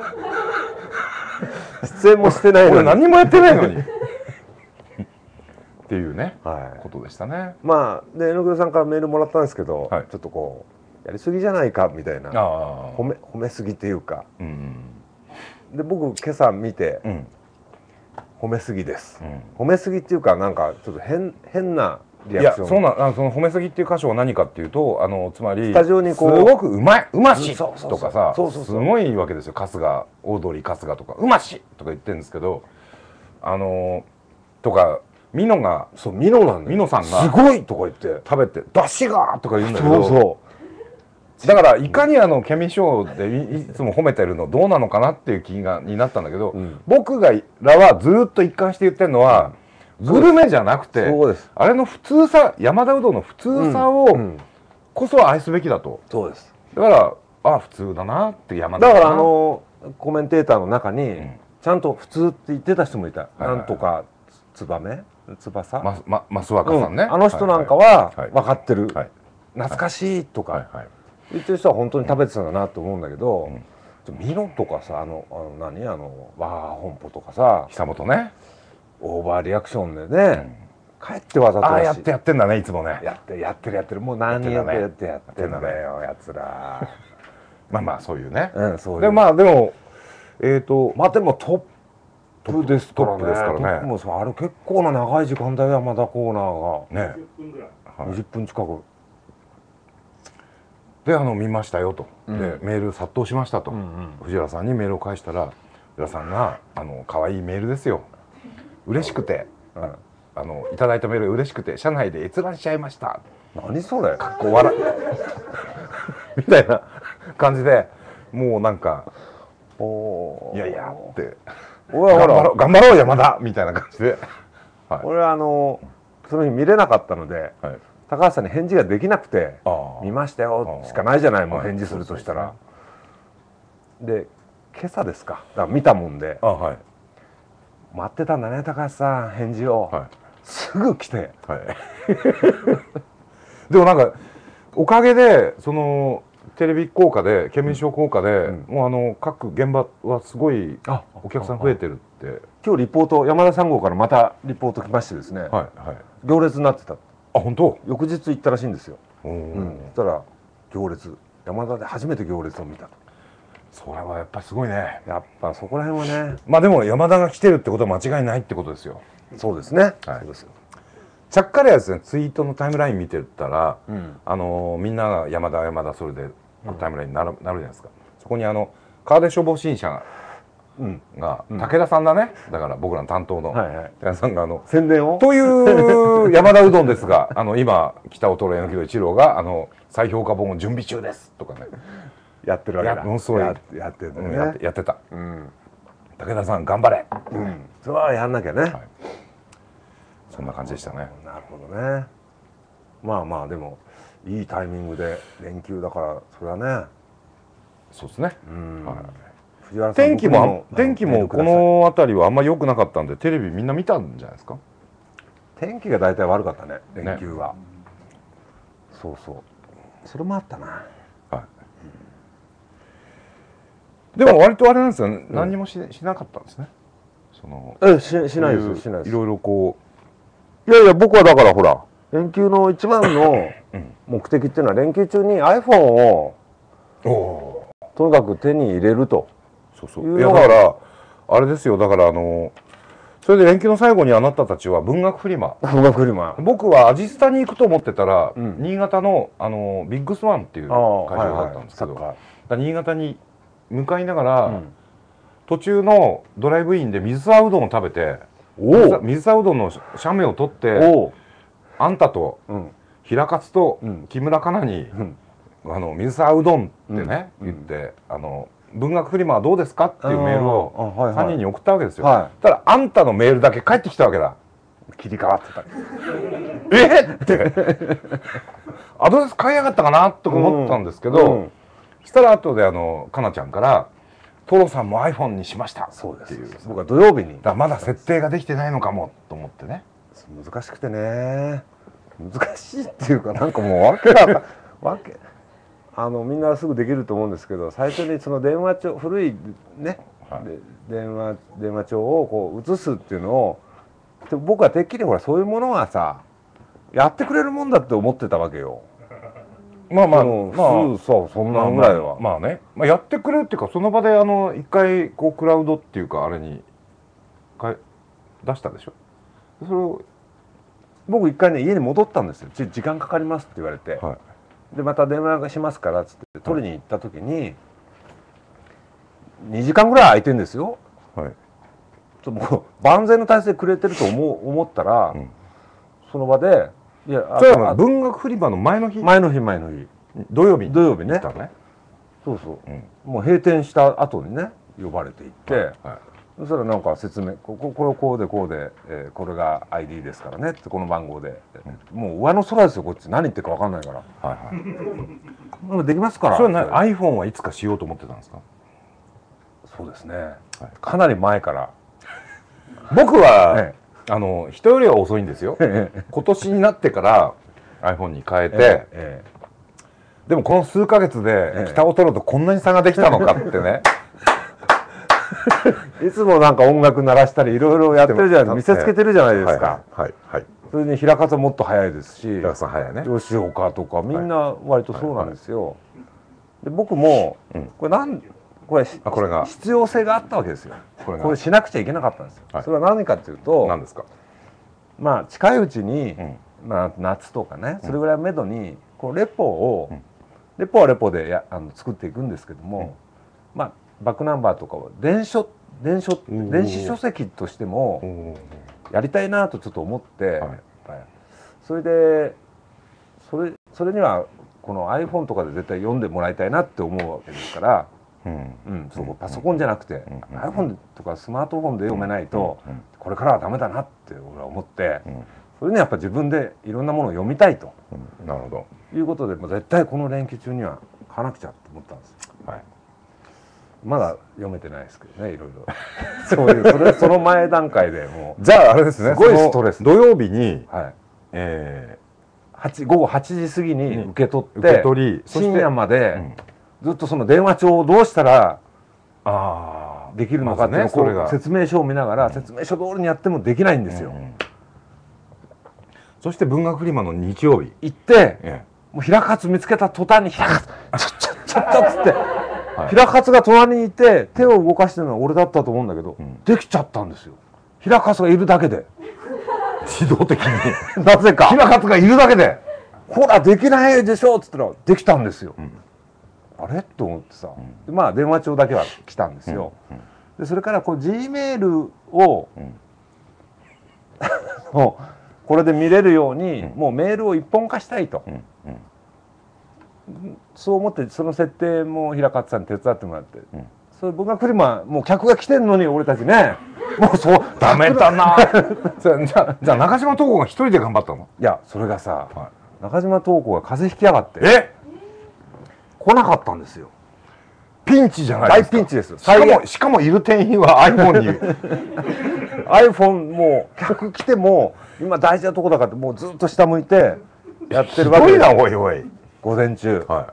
Speaker 1: 出演もしてないのに
Speaker 2: 俺何もやってないのに。っていうね、はい、ことでしたね。
Speaker 1: まあで榎倉さんからメールもらったんですけど、はい、ちょっとこうやりすぎじゃないかみたいな褒め褒めすぎっていうか、うん、で僕今朝見て、うん、褒めすぎです、うん、褒めすぎっていうかなんかちょっと変変なリアクション。
Speaker 2: いやそうなあのその褒めすぎっていう箇所は何かっていうとあのつまりスタジオにこうすごくうまいうましとかさすごいわけですよ。春日オードリー春日とかうましとか言ってるんですけどあのとか。ミノが
Speaker 1: そうミノなんだ
Speaker 2: ミノさんが
Speaker 1: すごいとか言って
Speaker 2: 食べて出汁がとか言うんだけど、そうそうだからいかにあのケミショーで い, いつも褒めてるのどうなのかなっていう気がになったんだけど、うん、僕がらはずっと一貫して言ってるのは、うん、グルメじゃなくてあれの普通さ山田うどんの普通さをこそ愛すべきだと。
Speaker 1: そうです。
Speaker 2: だからあ普通だなって山田
Speaker 1: だからあのコメンテーターの中に、うん、ちゃんと普通って言ってた人もいた。はいはいはい、なんとかツバメ翼
Speaker 2: ま、ま、増若さんね、
Speaker 1: うん、あの人なんかは分かってる、はいはい、懐かしいとか、はいはい、言ってる人は本当に食べてたんだなと思うんだけど、うん、ミノとかさあのあの何あのワー本舗とかさ
Speaker 2: 久本ね
Speaker 1: オーバーリアクションでね、うん、帰ってわざと
Speaker 2: ああやってやってんだねいつもね
Speaker 1: やってやってるやってるもう何やってやってやってんだよやつら
Speaker 2: まあまあそういうね、
Speaker 1: うん、そういう
Speaker 2: でまあでもえっと
Speaker 1: まあでもトップトップですからね。
Speaker 2: トップ
Speaker 1: もうあれ結構な長い時間だよ山田コーナーが。ね。にじゅっぷん近く。
Speaker 2: であの見ましたよと。うん、でメール殺到しましたと、うんうん、藤原さんにメールを返したら藤原さんがあの可愛いメールですよ。嬉しくて、うん、あのいただいたメール嬉しくて社内で閲覧しちゃいました。
Speaker 1: 何それ？
Speaker 2: かっこ笑みたいな感じでもうなんかおいやいやって。俺はほら頑張ろう山田みたいな感じで、
Speaker 1: はい、俺はあのその日見れなかったので、はい、高橋さんに返事ができなくて「見ましたよ」しかないじゃないもう返事するとしたら。で今朝ですかだから見たもんで、はい、待ってたんだね高橋さん返事を、はい、すぐ来て、はい、
Speaker 2: でもなんかおかげでそのテレビ効果で県民賞効果で、うん、もうあの各現場はすごいお客さん増えてるって。
Speaker 1: 今日リポート山田さん号からまたリポート来ましてですね、はいはい、行列になってた。あ
Speaker 2: 本当？
Speaker 1: 翌日行ったらしいんですよ。うん、そしたら行列山田で初めて行列を見たと。
Speaker 2: それはやっぱりすごいね。
Speaker 1: やっぱそこら辺はね。
Speaker 2: まあでも山田が来てるってことは間違いないってことですよ。
Speaker 1: そうですね。はい、そうですよ。
Speaker 2: ちゃっかりやですね、ツイートのタイムライン見てたら、うん、あのみんなが山田山田それでタイムラインになる、うん、なるじゃないですか。そこにあの川出消防審査が、うん、武田さんだね、だから僕らの担当の、はいはい、武田さんがあの
Speaker 1: 宣伝を
Speaker 2: という山田うどんですが、あの今北尾虎榎戸一郎があの再評価本を準備中ですとかね、
Speaker 1: やってるわけだ。
Speaker 2: ものすごいやってるね、やってやってた。うん、武田さん頑張れ。
Speaker 1: うん、それはやんなきゃね。はい、
Speaker 2: そんな感じでしたね。
Speaker 1: なるほどね。まあまあでもいいタイミングで連休だからそれはね。
Speaker 2: そうですね。はい、天気も天気もこの辺りはあんまり良くなかったんでテレビみんな見たんじゃないですか。
Speaker 1: 天気が大体悪かったね連休は。ね、そうそう。それもあったな。はい。
Speaker 2: うん、でも割とあれなんですよね。何にもししなかったんですね。その
Speaker 1: えししないですしないです。
Speaker 2: いろいろこ
Speaker 1: う。いやいや僕はだからほら連休の一番の目的っていうのは連休中に iPhone をとにかく手に入れると。
Speaker 2: そうそう。いやだからあれですよ、だからあのそれで連休の最後にあなたたちは文学フリマ。
Speaker 1: 文学フリマ。
Speaker 2: 僕はアジスタに行くと思ってたら、うん、新潟のあのビッグスワンっていう会場だったんですけど、はいはい、新潟に向かいながら、うん、途中のドライブインで水沢うどんを食べて、水沢うどんの写メを撮って、あんたと、うん、平勝と木村かなに、うん、あの水沢うどんってね、うん、言ってあの文学フリマはどうですかっていうメールをさんにんに送ったわけですよ。はい、ただあんたのメールだけ返ってきたわけだ。
Speaker 1: 切り替わってた。
Speaker 2: えっってアドレス変えやがったかなと思ったんですけど、うんうん、そしたら後であのかなちゃんから「トロさんも iPhone にしました」っていう。
Speaker 1: 僕は土曜日に
Speaker 2: だまだ設定ができてないのかもと思ってね。
Speaker 1: 難しくてね、難しいっていうかなんかもうわけがわけあのみんなすぐできると思うんですけど、最初にその電話帳古いね、はい、電話電話帳をこう移すっていうのを僕はてっきりほらそういうものはさやってくれるもんだって思ってたわけよ。まあまあまあそうそんなぐらいは
Speaker 2: まあね、まあ、やってくれるっていうかその場であの一回こうクラウドっていうかあれにかえ出したでしょ。それを
Speaker 1: 僕一回ね家に戻ったんですよ。時間かかりますって言われて。はい、でまた電話しますからっつって取りに行った時ににじかんぐらい空いてるんですよ。はい、ちょっともう万全の体制くれてると思う思ったら、うん、その場で
Speaker 2: いやそれは文学フリマの前の日
Speaker 1: 前の日前の日
Speaker 2: 土曜日
Speaker 1: 土曜日ね。そうそう、うん、もう閉店した後にね呼ばれていって、はいはい、そしたらなんか説明こここれこうでこうで、えー、これが アイディー ですからねってこの番号で、うん、もう上の空ですよこっち何言ってるか分かんないから。はいはい、できますから。
Speaker 2: それは iPhone はいつかしようと思ってたんですか。
Speaker 1: そうですね、はい、かなり前から
Speaker 2: 僕は、ええ、あの人よりは遅いんですよ。今年になってから iPhone に変えて、ええ、でもこの数ヶ月で北を取るとこんなに差ができたのかってね。
Speaker 1: いつもなんか音楽鳴らしたりいろいろやってるじゃないですか。見せつけてるじゃないですか。はいはい。それに平勝もっと早いですし、
Speaker 2: 平勝早いね。
Speaker 1: 吉岡とかみんな割とそうなんですよ。で僕もこれなんこれこれが必要性があったわけですよ。これこれしなくちゃいけなかったんですよ。それは何かっていうと、
Speaker 2: 何ですか。
Speaker 1: まあ近いうちにまあ夏とかねそれぐらいをめどにこうレポをレポはレポでやあの作っていくんですけども、まあバックナンバーとかを電書電書電子書籍としてもやりたいなとちょっと思って、はいはい、それでそれそれにはこの iPhone とかで絶対読んでもらいたいなって思うわけですから、うんうん、そうパソコンじゃなくて、うん、iPhone とかスマートフォンで読めないと、うん、これからはダメだなって俺は思って、うん、それにやっぱ自分でいろんなものを読みたいと、
Speaker 2: うん、なるほど
Speaker 1: いうことでもう絶対この連休中には買わなくちゃと思ったんですよ。はい、まだ読めてないですけどねいろいろそういうそれその前段階でもう
Speaker 2: じゃああれですね
Speaker 1: すごいストレス
Speaker 2: 土曜日に、
Speaker 1: はいえー、午後はちじ過ぎに受け取って、受け取り深夜まで、うん、ずっとその電話帳をどうしたらあできるのかっていうのを説明書を見ながら、うん、説明書通りにやってもできないんですよ。うんうん、
Speaker 2: そして文学フリマの日曜日
Speaker 1: 行って、ええ、もう平勝見つけた途端に「平勝ちょちょちょっと」っつってはい、平勝が隣にいて手を動かしてるのは俺だったと思うんだけど、うん、できちゃったんですよ。平勝がいるだけで
Speaker 2: 自動的に
Speaker 1: なぜか
Speaker 2: 平勝がいるだけで
Speaker 1: ほらできないでしょっつったらできたんですよ、うん、あれと思ってさ、うん、まあ電話帳だけは来たんですよ、うんうん、でそれからこう G メールを、うん、これで見れるように、うん、もうメールを一本化したいと、うんうん、そう思ってその設定も平勝さんに手伝ってもらって、うん、それ僕が来る前もう客が来てるのに俺たちねもうそう
Speaker 2: ダメだなじゃあじゃあ中島東子が一人で頑張ったの？
Speaker 1: いやそれがさ、はい、中島東子が風邪ひきやがって
Speaker 2: え
Speaker 1: 来なかったんですよ。
Speaker 2: ピンチじゃないですか。
Speaker 1: 大ピンチですよ。
Speaker 2: しかもしかもいる店員は iPhone に
Speaker 1: iPhone もう客来ても今大事なとこだからってもうずっと下向いてやってるわけです。
Speaker 2: すごいなおいおい
Speaker 1: 午前中、
Speaker 2: はい、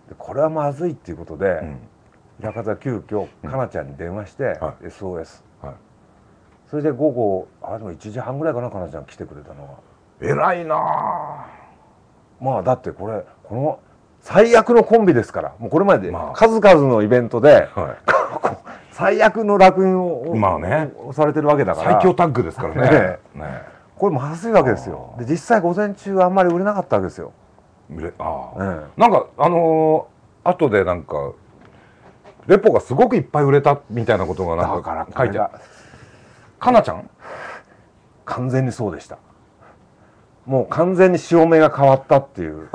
Speaker 1: でこれはまずいっていうことで、うん、平勝は急遽かなちゃんに電話して、うん、エスオーエス、はい、それで午後あでもいちじはんぐらいかなかなちゃん来てくれたのは
Speaker 2: 偉いなあ。
Speaker 1: まあだってこれこの最悪のコンビですからもうこれまで数々のイベントで、まあはい、最悪の烙印を、まあね、されてるわけだから
Speaker 2: 最強タッグですからねね
Speaker 1: ねこれまずいわけですよ。で実際午前中あんまり売れなかったわけですよ。
Speaker 2: ああ、ね、なんかあのー、後でなんかレポがすごくいっぱい売れたみたいなことがなんか書いてある。かなちゃん
Speaker 1: 完全にそうでした。もう完全に潮目が変わったっていう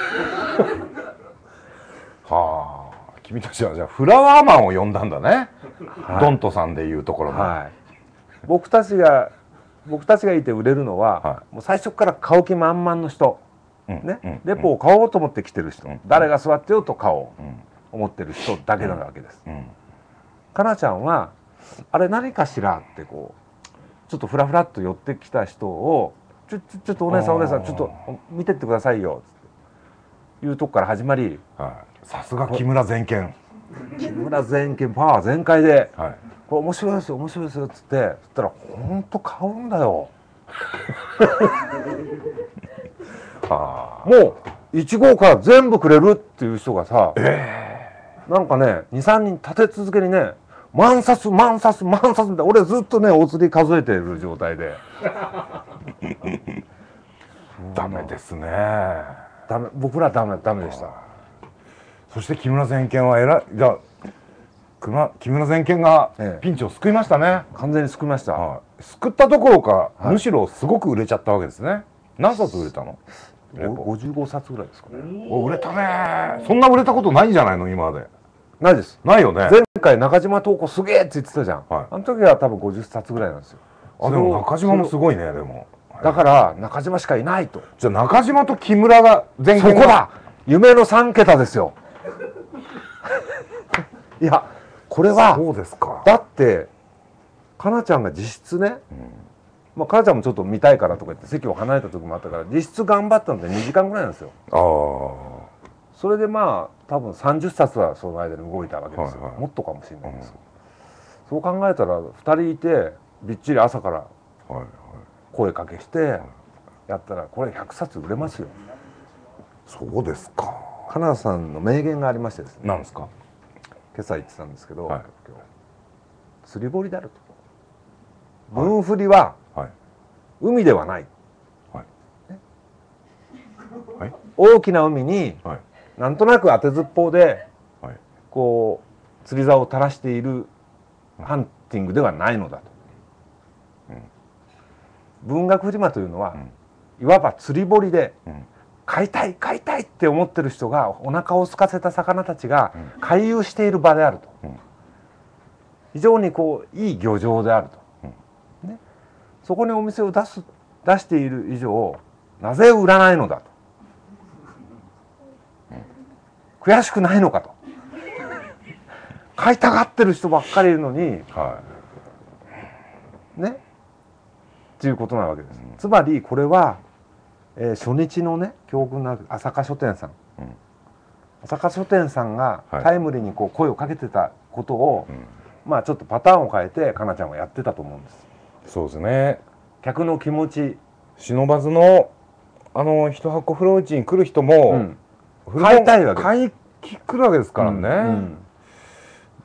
Speaker 2: はあ、君たちはじゃあフラワーマンを呼んだんだね、はい、ドントさんでいうところの、はい、
Speaker 1: 僕たちが僕たちがいて売れるのは、はい、もう最初から買う気満々の人、うんねうん、レポを買おうと思って来てる人、うん、誰が座ってようと買おう、うん、思ってる人だけなわけです、うんうん、かなちゃんはあれ何かしらってこうちょっとフラフラっと寄ってきた人をちょちょちょっとお姉さんお姉さんちょっと見てってくださいよっていうとこから始まり、
Speaker 2: さすが木村全権
Speaker 1: 木村全権パワー全開で、はい、これ面白いですよ面白いですよっつってそしたら本当買うんだよはあ、もういち号から全部くれるっていう人がさ、えー、なんかね にさんにん立て続けにね万冊万冊万冊みたいな俺ずっとねお釣り数えてる状態で
Speaker 2: ダメですね。
Speaker 1: ダメ僕らダメダメでした。
Speaker 2: そして木村全権は偉いじゃあ木村全権がピンチを救いましたね、え
Speaker 1: え、完全に救いました、
Speaker 2: はい、救ったどころか、はい、むしろすごく売れちゃったわけですね。何冊売れたの？
Speaker 1: ごじゅうごさつぐらいですかね。
Speaker 2: お売れたね。そんな売れたことないんじゃないの今まで。
Speaker 1: ないです。
Speaker 2: ないよね。
Speaker 1: 前回中島東子すげえって言ってたじゃん、はい、あの時は多分ごじゅっさつぐらいなんですよ。
Speaker 2: あでも中島もすごいね。でも
Speaker 1: だから中島しかいないと。
Speaker 2: じゃあ中島と木村が
Speaker 1: 全権がそこだ夢のさんけたですよいやこれは
Speaker 2: そうですか。
Speaker 1: だってかなちゃんが実質ね、うんまあ、かなちゃんもちょっと見たいからとか言って席を離れた時もあったから実質頑張ったのでにじかんぐらいなんですよ。あそれでまあ多分さんじゅっさつはその間に動いたわけですよ、はいはい、もっとかもしれないんです、うん、そう考えたらふたりいてびっちり朝から声かけしてやったらこれひゃくさつ売れますよ。
Speaker 2: そうですか。
Speaker 1: 金田さんの名言がありましてですね。
Speaker 2: 何ですか？
Speaker 1: 今朝言ってたんですけど、はい、釣り堀であると、はい、分振りは海ではない、はいねはい、大きな海に、はい、なんとなく当てずっぽうで、はい、こう釣り竿を垂らしているハンティングではないのだと、うん、文学フリマというのは、うん、いわば釣り堀で、うん買いたい買いたいって思ってる人がお腹を空かせた魚たちが回遊している場であると、うん、非常にこういい漁場であると、うんね、そこにお店を出す出している以上なぜ売らないのだと、うん、悔しくないのかと買いたがってる人ばっかりいるのに、はい、ねっていうことなわけです、うん、つまりこれはえー、初日のね教訓のある朝霞書店さん、うん、朝霞書店さんがタイムリーにこう声をかけてたことを、はい、まあちょっとパターンを変えてかなちゃんはやってたと思うんです。
Speaker 2: そうですね。
Speaker 1: 客の気持ち
Speaker 2: 忍ばずのあの一箱風呂市に来る人も、
Speaker 1: うん、買いたいわけ
Speaker 2: 買い来るわけですからね、うんうん、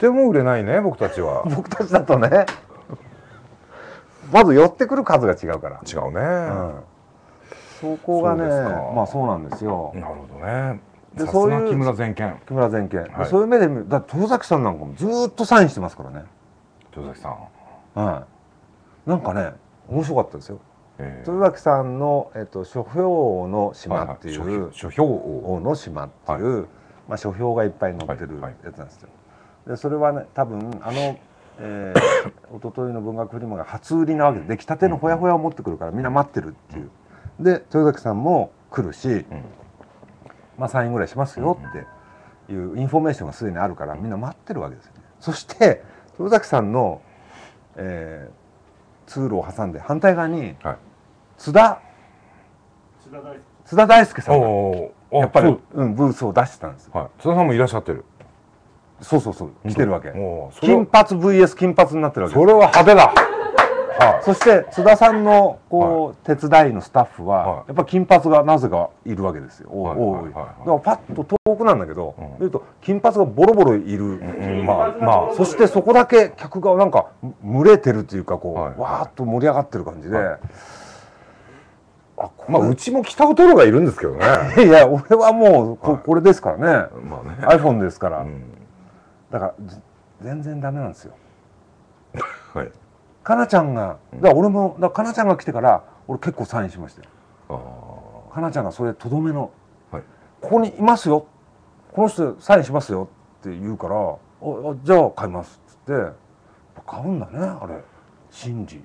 Speaker 2: っても売れないね僕たちは。
Speaker 1: 僕たちだとねまず寄ってくる数が違うから。
Speaker 2: 違うね、うん、
Speaker 1: そこがねまあそうなんですよ。
Speaker 2: なるほどね。でそういう木村全権
Speaker 1: 木村全権、はい、そういう目で見るだって戸崎さんなんかもずっとサインしてますからね。
Speaker 2: 戸崎さん
Speaker 1: はいなんかね面白かったですよ。戸崎さんの、えっと、書評の島っていう、はいはい、書評の島っていう、はいまあ、書評がいっぱい載ってるやつなんですよ。でそれはね多分あの、えー、一昨日の文学フリマが初売りなわけで出来たてのほやほやを持ってくるからみんな待ってるっていう。で戸崎さんも来るし、うん、まあサインぐらいしますよっていうインフォメーションがすでにあるからみんな待ってるわけですよね。そして戸崎さんの、えー、通路を挟んで反対側に、はい津田津田大介さんがやっぱり、うん、ブースを出してたんですよ、
Speaker 2: はい、津田さんもいらっしゃってる。
Speaker 1: そうそうそう来てるわけ。金髪 ブイエス 金髪になってるわけです。
Speaker 2: それは派手だ、
Speaker 1: はい、そして津田さんのこう、はい、手伝いのスタッフは、はい、やっぱ金髪がなぜかいるわけですよ。多いだからパッと遠くなんだけど、うん、見ると金髪がボロボロいる、うんまあまあ、そしてそこだけ客がなんか群れてるっていうかこう、はい、わーっと盛り上がってる感じで、はい
Speaker 2: あまあうちも北尾トロがいるんですけどね
Speaker 1: いや俺はもう こ,、はい、これですからね、まあ、ね iPhone ですから、うん、だから全然ダメなんですよはいかなちゃんがだから俺もだからかなちゃんが来てから俺結構サインしましたよ。かなちゃんがそれとどめの、はい、ここにいますよこの人サインしますよって言うからあじゃあ買いますっつって買うんだねあれ信じ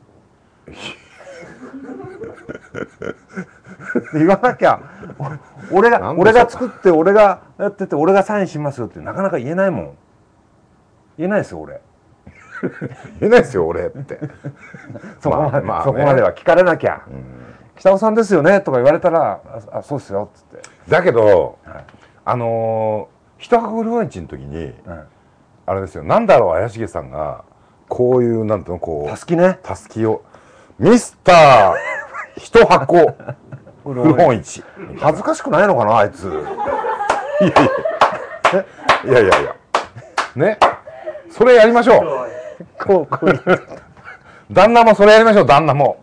Speaker 1: 言わなきゃ俺が俺が作って俺がやってて俺がサインしますよってなかなか言えないもん。言えないですよ俺
Speaker 2: 言えないですよ俺って
Speaker 1: そこまで、まあね、そこまでは聞かれなきゃ、うん、北尾さんですよねとか言われたらあそうですよっつって
Speaker 2: だけど、はい、あのー、一箱古本市の時に、うん、あれですよなんだろう怪しげさんがこういうなんていうのこう
Speaker 1: たすきね
Speaker 2: たすきをミスター一箱古本市
Speaker 1: 恥ずかしくないのかなあいつ
Speaker 2: いやいやいやいやいやねそれやりましょうこうこう旦那もそれやりましょう旦那も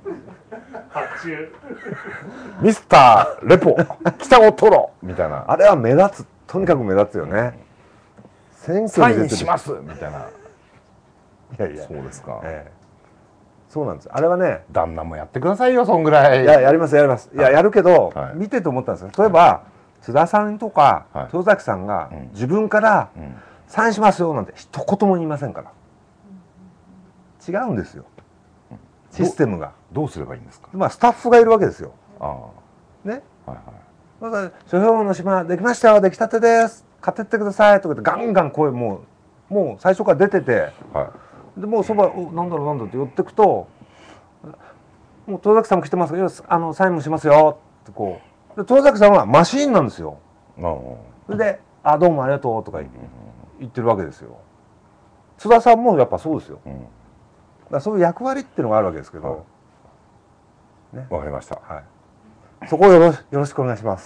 Speaker 2: ミスターレポ北尾トロみたいな
Speaker 1: あれは目立つとにかく目立つよね。
Speaker 2: 選挙にサインしますみたいない
Speaker 1: やいや
Speaker 2: そうですか、ええ
Speaker 1: そうなんですあれはね
Speaker 2: 旦那もやってくださいよそんぐらい。
Speaker 1: いややりますやります、はい、いややるけど、はい、見てて思ったんですよ。例えば、はい、津田さんとか戸、はい、崎さんが、うん、自分から「うん、サインしますよ」なんて一言も言いませんから。違うんですよシステムが。
Speaker 2: どうすればいいんですか。
Speaker 1: まあスタッフがいるわけですよ。あね、はいはい、まだ書評の島できましたよ出来たてです買ってってくださいとかってガンガン声もうもう最初から出てて、はい、でもうそばなんだろうなんだって寄ってくともう戸崎さんも来てますけどあのサインもしますよってこうで戸崎さんはマシーンなんですよ。それで「あどうもありがとう」とか言ってるわけですよ。津田さんもやっぱそうですよ。うん、だからそういう役割っていうのがあるわけですけど、はい、
Speaker 2: ね、わかりました。
Speaker 1: はい、そこをよろよろしくお願いします。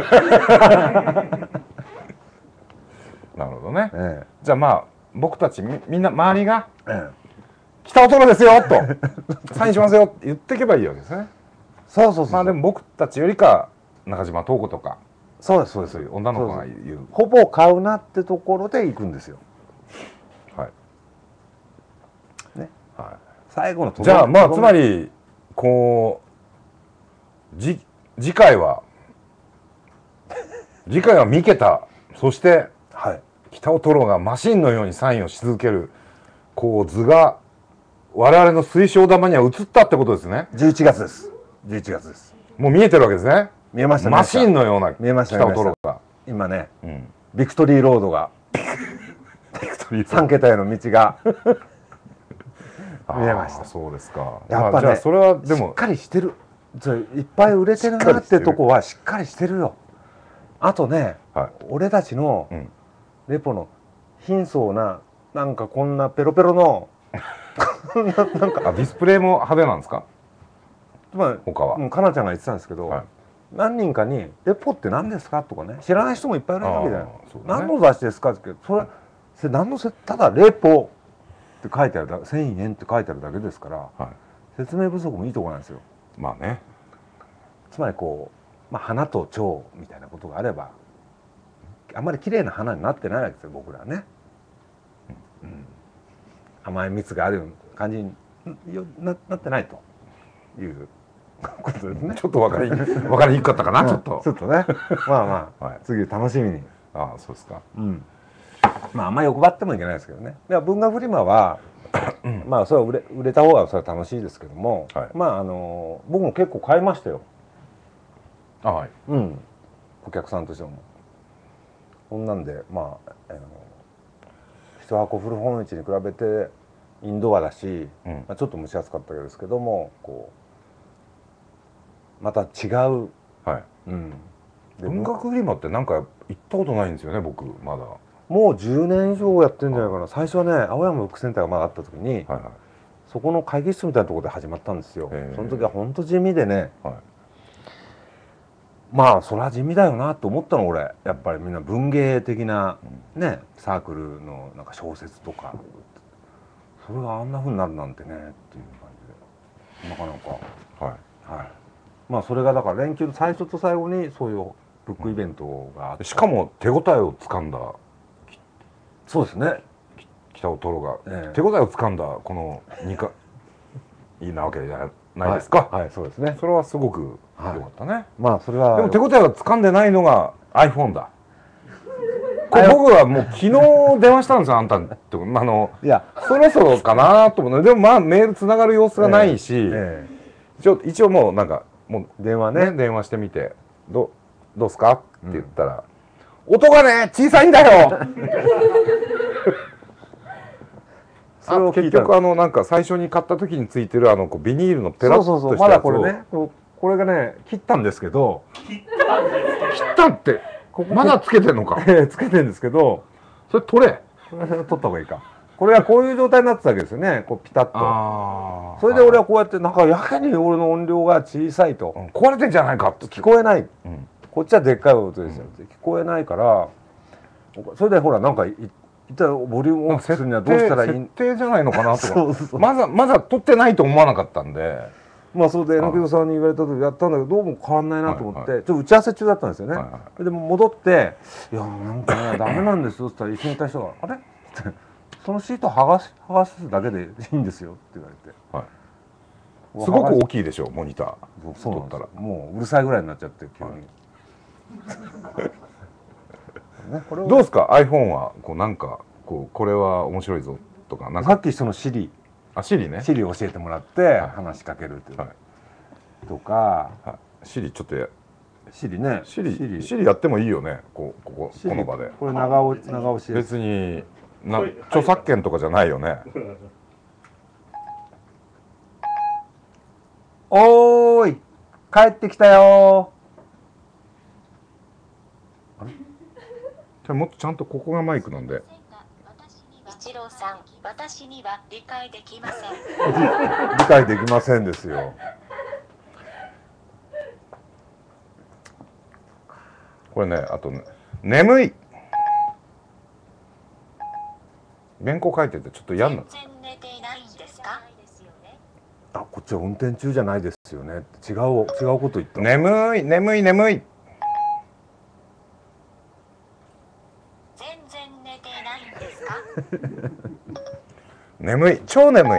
Speaker 2: なるほどね。ええ、じゃあまあ僕たち み, みんな周りが「ええ、北尾トロですよ」と「サインしますよ」って言っていけばいいわけですね。
Speaker 1: そうそうそう。
Speaker 2: まあでも僕たちよりか中島東子とか
Speaker 1: そうですそうです、
Speaker 2: そういう女の子が言う
Speaker 1: ほぼ買うなってところで行くんですよ。はい。ね。はい。最後の
Speaker 2: じゃあまあつまりこうじ次回は次回は三桁そして、はい、北尾トロがマシンのようにサインをし続けるこう図が我々の水晶玉には映ったってことですね。
Speaker 1: じゅういちがつです。じゅういちがつです。
Speaker 2: もう見えてるわけですね。
Speaker 1: 見えました。
Speaker 2: マシンのような
Speaker 1: 北尾トロが今ね、うん、ビクトリーロードがさんけたへの道が見えました。
Speaker 2: そうですか。
Speaker 1: やっぱね、まあ、それはでもしっかりしてる。いっぱい売れてるなってとこはしっかりしてるよ。あとね、はい、俺たちのレポの貧相ななんかこんなペロペロの
Speaker 2: なんかあディスプレイも派手なんですか。
Speaker 1: まあ他はかなちゃんが言ってたんですけど、はい、何人かに「レポって何ですか?」とかね知らない人もいっぱいいるわけじゃない。何の雑誌ですかってそれそれ何のせただレポって書いてあるだせんえんって書いてあるだけですから、はい、説明不足もいいところなんですよ。
Speaker 2: まあね。
Speaker 1: つまりこう、まあ、花と蝶みたいなことがあればあんまり綺麗な花になってないわけですよ僕らはね、うん、甘い蜜があるような感じに な, なってないということですね。
Speaker 2: ちょっと分かり分かりにくかったかな、ちょっと
Speaker 1: ちょっとねまあまあ、はい、次楽しみに。
Speaker 2: ああそうですか。
Speaker 1: うん、まああんまり欲張ってもいけないですけどね。いや文学フリマはまあそれは売れ売れた方がそれは楽しいですけども、はい、まああの僕も結構買いましたよ。
Speaker 2: あ、はい、
Speaker 1: うん、お客さんとしても。こんなんでまああの一箱古本市に比べてインドアだし、うん、まあ、ちょっと蒸し暑かったですけどもこうまた違う、
Speaker 2: はい、うん、文学フリマってなんか行ったことないんですよね僕まだ。
Speaker 1: もうじゅうねん以上やってるんじゃないかな。最初はね青山ブックセンターがまだあった時に、はいはい、そこの会議室みたいなところで始まったんですよ。その時は本当地味でね、はい、まあそれは地味だよなと思ったの俺。やっぱりみんな文芸的なねサークルのなんか小説とかそれがあんなふうになるなんてねっていう感じでなかなか、はいはい、まあそれがだから連休の最初と最後にそういうブックイベントがあって、
Speaker 2: しかも手応えをつかんだ。
Speaker 1: そうですね、
Speaker 2: 北尾トロが、ええ、手応えをつかんだこのにかいなわけじゃないですか。
Speaker 1: はい、はい、そうですね。
Speaker 2: それはすごく良かったね、はい、
Speaker 1: まあそれは
Speaker 2: でも手応えがつかんでないのが iPhone だ。これ僕はもう昨日電話したんですよあんたって。あのいやそろそろかなと思う。でもまあメールつながる様子がないし、ええええ、一応一応もうなんかもう電話ね電話してみてどどうすかって言ったら、うん、音がね小さいんだよそれを結局あのなんか最初に買った時についてるあのこうビニールのペラッとしたやつを、そうそうそう、まだこれね
Speaker 1: これがね切ったんですけど、
Speaker 2: 切ったんですか？切ったってここまだつけてんのか
Speaker 1: つけてるんですけど、
Speaker 2: それ取れ
Speaker 1: 取った方がいいか。これはこういう状態になってたわけですよね、こうピタッと。あ、それで俺はこうやってなんかやけに俺の音量が小さいと、
Speaker 2: うん、壊れてんじゃないかって
Speaker 1: 聞こえない、うん、こっちはでっかい音ですよ、うん、聞こえないから、それでほらなんかいったらボリュームオフするにはどうしたらいい設
Speaker 2: 定じゃないのかなとかそうそうまだまだ撮ってないと思わなかったんで、
Speaker 1: まあそれで榎木さんに言われた時やったんだけどどうも変わんないなと思って、はいはい、ちょっと打ち合わせ中だったんですよね、はいはい、でも戻って「いやなんかねダメなんですよ」って言ったら一緒にいた人が「あれ?」って「そのシート剥がし剥がすだけでいいんですよ」って言われて、はい、
Speaker 2: すごく大きいでしょモニター。
Speaker 1: そうなんですよ。もううるさいぐらいになっちゃって急に、はい
Speaker 2: ね、これどうですか iPhone はこうなんかこうこれは面白いぞとかなんか
Speaker 1: さっきその Siri
Speaker 2: あ Siri ね
Speaker 1: Siri 教えてもらって話しかけるっていう、はい、とか、はい、
Speaker 2: Siri ちょっとや
Speaker 1: Siri ね
Speaker 2: Siri Siri やってもいいよねこうこここの場で。
Speaker 1: これ長押し長押し
Speaker 2: 別にな著作権とかじゃないよね。
Speaker 1: おーい帰ってきたよ
Speaker 2: ー。じゃあもっとちゃんとここがマイクなんで。
Speaker 3: 一郎さん、私には理解できません。
Speaker 1: 理解できませんですよ。
Speaker 2: これね、あとね、眠い。原稿書いててちょっと嫌になった。
Speaker 3: 全然寝ていないんですか？
Speaker 1: あ、こっちは運転中じゃないですよね。違う違うこと言った。
Speaker 2: 眠い眠い眠い。
Speaker 3: 全然寝ていないんですか？
Speaker 2: 眠い、超眠い。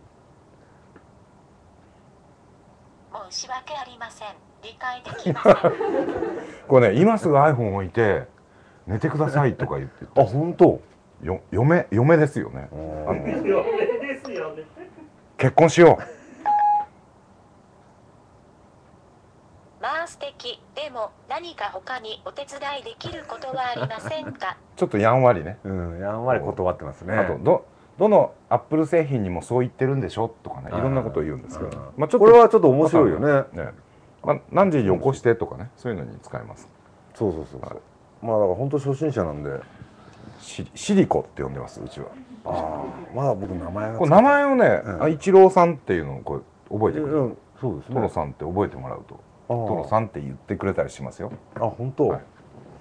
Speaker 3: 申し訳ありません。理解できません。
Speaker 2: これね、今すぐ iPhone 置いて寝てくださいとか言って。
Speaker 1: あ、本当。
Speaker 2: よ、嫁、嫁ですよね。
Speaker 3: あの嫁ですよね。
Speaker 2: 結婚しよう。
Speaker 3: まあ素敵。でも何か他にお手伝いできることはありませんか？
Speaker 2: ちょっとやんわりね。
Speaker 1: うん、やんわり断ってますね。
Speaker 2: あとどどのアップル製品にもそう言ってるんでしょとかね、いろんなことを言うんですけど、
Speaker 1: まあちょっとこれはちょっと面白いよね。ね、
Speaker 2: まあ何時に起こしてとかね、そういうのに使えます。
Speaker 1: そうそうそうそう。はい、まあだから本当初心者なんで、
Speaker 2: シシリコって呼んでますうちは。
Speaker 1: ああ、まだ僕名前が。
Speaker 2: これ名前をね、うん、イチローさんっていうのをこう覚えてくれる。うん、
Speaker 1: そうですね。
Speaker 2: トロさんって覚えてもらうと、トロさんって言ってくれたりしますよ。
Speaker 1: あ、本当。はい、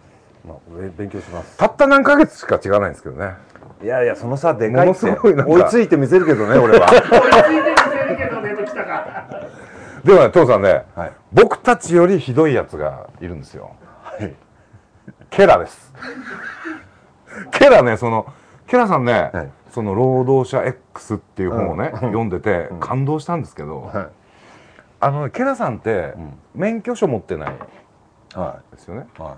Speaker 1: まあ、勉強します。
Speaker 2: たった何ヶ月しか違わないんですけどね。
Speaker 1: いやいや、その差でかいって。追いついてみせるけどね、俺は。追いついてみせるけどねときたか。
Speaker 2: でもね、父さんね、はい、僕たちよりひどいやつがいるんですよ。はい、ケラです。ケラね、そのケラさんね、はい、その労働者 X っていう本をね、うん、読んでて感動したんですけど、はい、あのケラさんって免許証持ってないですよね。はい、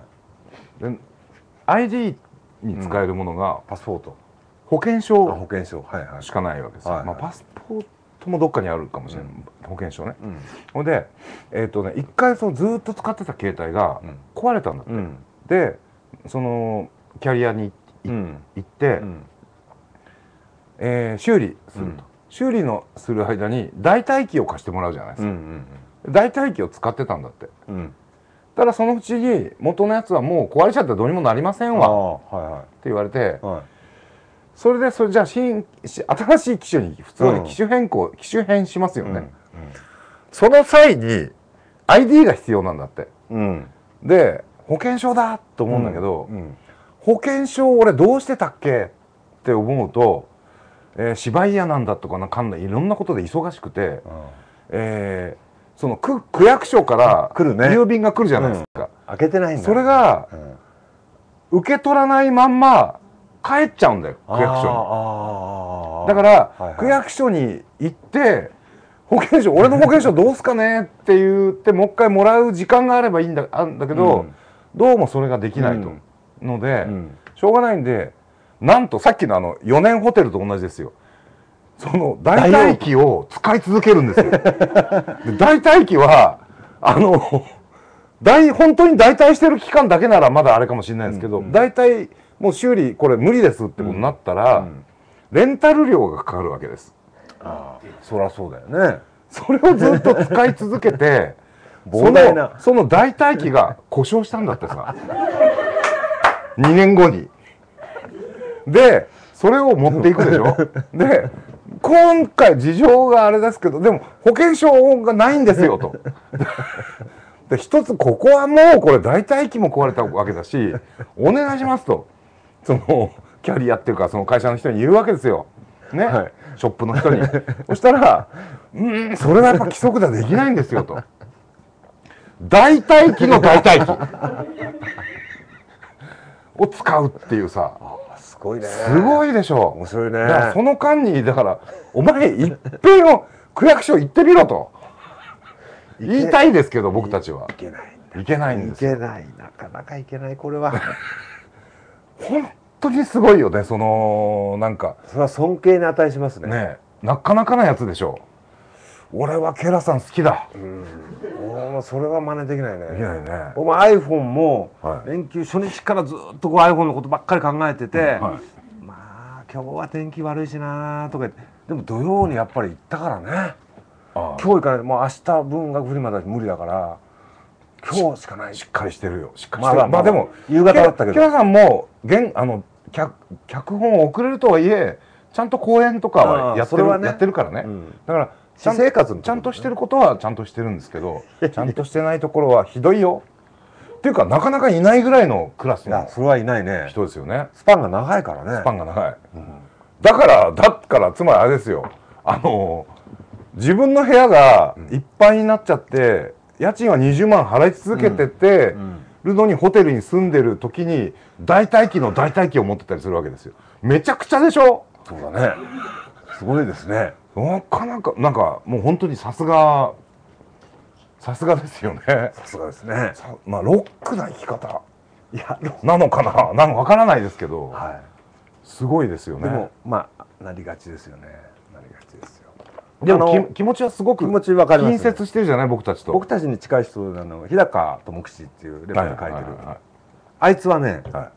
Speaker 2: で アイディー に使えるものが、うん、
Speaker 1: パスポート、
Speaker 2: 保険証
Speaker 1: 保険証
Speaker 2: しかないわけですよ。まあパスポートもどっかにあるかもしれない、うん、保険証ね。うん、ほんでえっとね一回そのずっと使ってた携帯が壊れたんだって。うん、でそのキャリアに行って、うん、えー、修理すると、うん、修理のする間に代替機を貸してもらうじゃないですか。うんうんうん、代替機を使ってたんだって。うん、ただそのうちに元のやつはもう壊れちゃってどうにもなりませんわ、はいはい、って言われて、はい、それでそれじゃあ新新しい機種に普通に機種変更、うん、機種変しますよね。うんうん、その際に アイディー が必要なんだって。うん、で保険証だと思うんだけど、うんうん、保険証俺どうしてたっけって思うと、えー、芝居屋なんだとかなんかんないろんなことで忙しくて、うん、えー、その 区, 区役所から郵便が来るじゃないですか。
Speaker 1: うん、開けてないんだ。
Speaker 2: それが、うん、受け取らないまんま帰っちゃうんだよ、区役所に。だから、はいはい、区役所に行って保険証俺の保険証どうすかねって言ってもう一回もらう時間があればいいんだあんだけど、うん、どうもそれができないと、うん、ので、うん、しょうがないんで、なんとさっきのあのよねんホテルと同じですよ。その代替機を使い続けるんですよ。で代替機はあの代本当に代替してる期間だけならまだあれかもしれないですけど、うんうん、代替もう修理これ無理ですってことになったら、うんうん、レンタル料がかかるわけです。
Speaker 1: ああ、そりゃそうだよね。
Speaker 2: それをずっと使い続けて膨大なその代替機が故障したんだってさ。にねんごに。でそれを持っていくでしょ。で今回事情があれですけどでも保険証がないんですよと。で一つここはもうこれ代替機も壊れたわけだしお願いしますとそのキャリアっていうかその会社の人に言うわけですよ。ね、はい、ショップの人に。そしたら「うんそれはやっぱ規則ではできないんですよ」と。代替機の代替機を使うっていうさ。
Speaker 1: すごいね。
Speaker 2: すごいでしょ。
Speaker 1: 面白いね。
Speaker 2: だからその間にだからお前いっぺんを区役所行ってみろと言いたいですけど僕たちは。いけない。いけないんですよ。
Speaker 1: いけない。なかなかいけないこれは。
Speaker 2: 本当にすごいよねそのなんか。
Speaker 1: それは尊敬に値しますね。
Speaker 2: ねなかなかなやつでしょ。俺はケラさん好きだ。うん。
Speaker 1: おそれは真似できないね。
Speaker 2: できないね。
Speaker 1: 僕も iPhone も連休初日からずっとこう iPhone のことばっかり考えてて、はい、まあ今日は天気悪いしなとかでも土曜にやっぱり行ったからね。今日行かないもう明日分が降りまで無理だから今日しかない。
Speaker 2: しっかりしてるよ。しっかりしてる。まあ、
Speaker 1: まあでも夕方だったけど。
Speaker 2: ケラさんも現あの 脚, 脚本遅れるとはいえちゃんと公演とかはやってる、ね、やってるからね。うん、だから
Speaker 1: 私生活の
Speaker 2: ちゃんとしてることはちゃんとしてるんですけどちゃんとしてないところはひどいよっていうかなかなかいないぐらいのクラスの
Speaker 1: それはいないね
Speaker 2: 人ですよね。
Speaker 1: スパンが長いからね。
Speaker 2: スパンが長い、うん、だからだからつまりあれですよあの自分の部屋がいっぱいになっちゃって、うん、家賃はにじゅうまん払い続けてて、うんうんるのにホテルに住んでる時に代替機の代替機を持ってたりするわけですよ。めちゃくちゃでしょ。
Speaker 1: そうだね。すごいですね。
Speaker 2: なかなかなんかもう本当にさすがさすがですよね。
Speaker 1: さすがですね。
Speaker 2: まあロックな生き方いやなのかななんかわからないですけど、はい、すごいですよね。
Speaker 1: でもまあなりがちですよね。なりがちですよ。
Speaker 2: でも気持ちはすごく近接してるじゃない僕たちと。
Speaker 1: 僕たちに近い人なの日高智吉っていうレポート書いてるあいつはね、はい、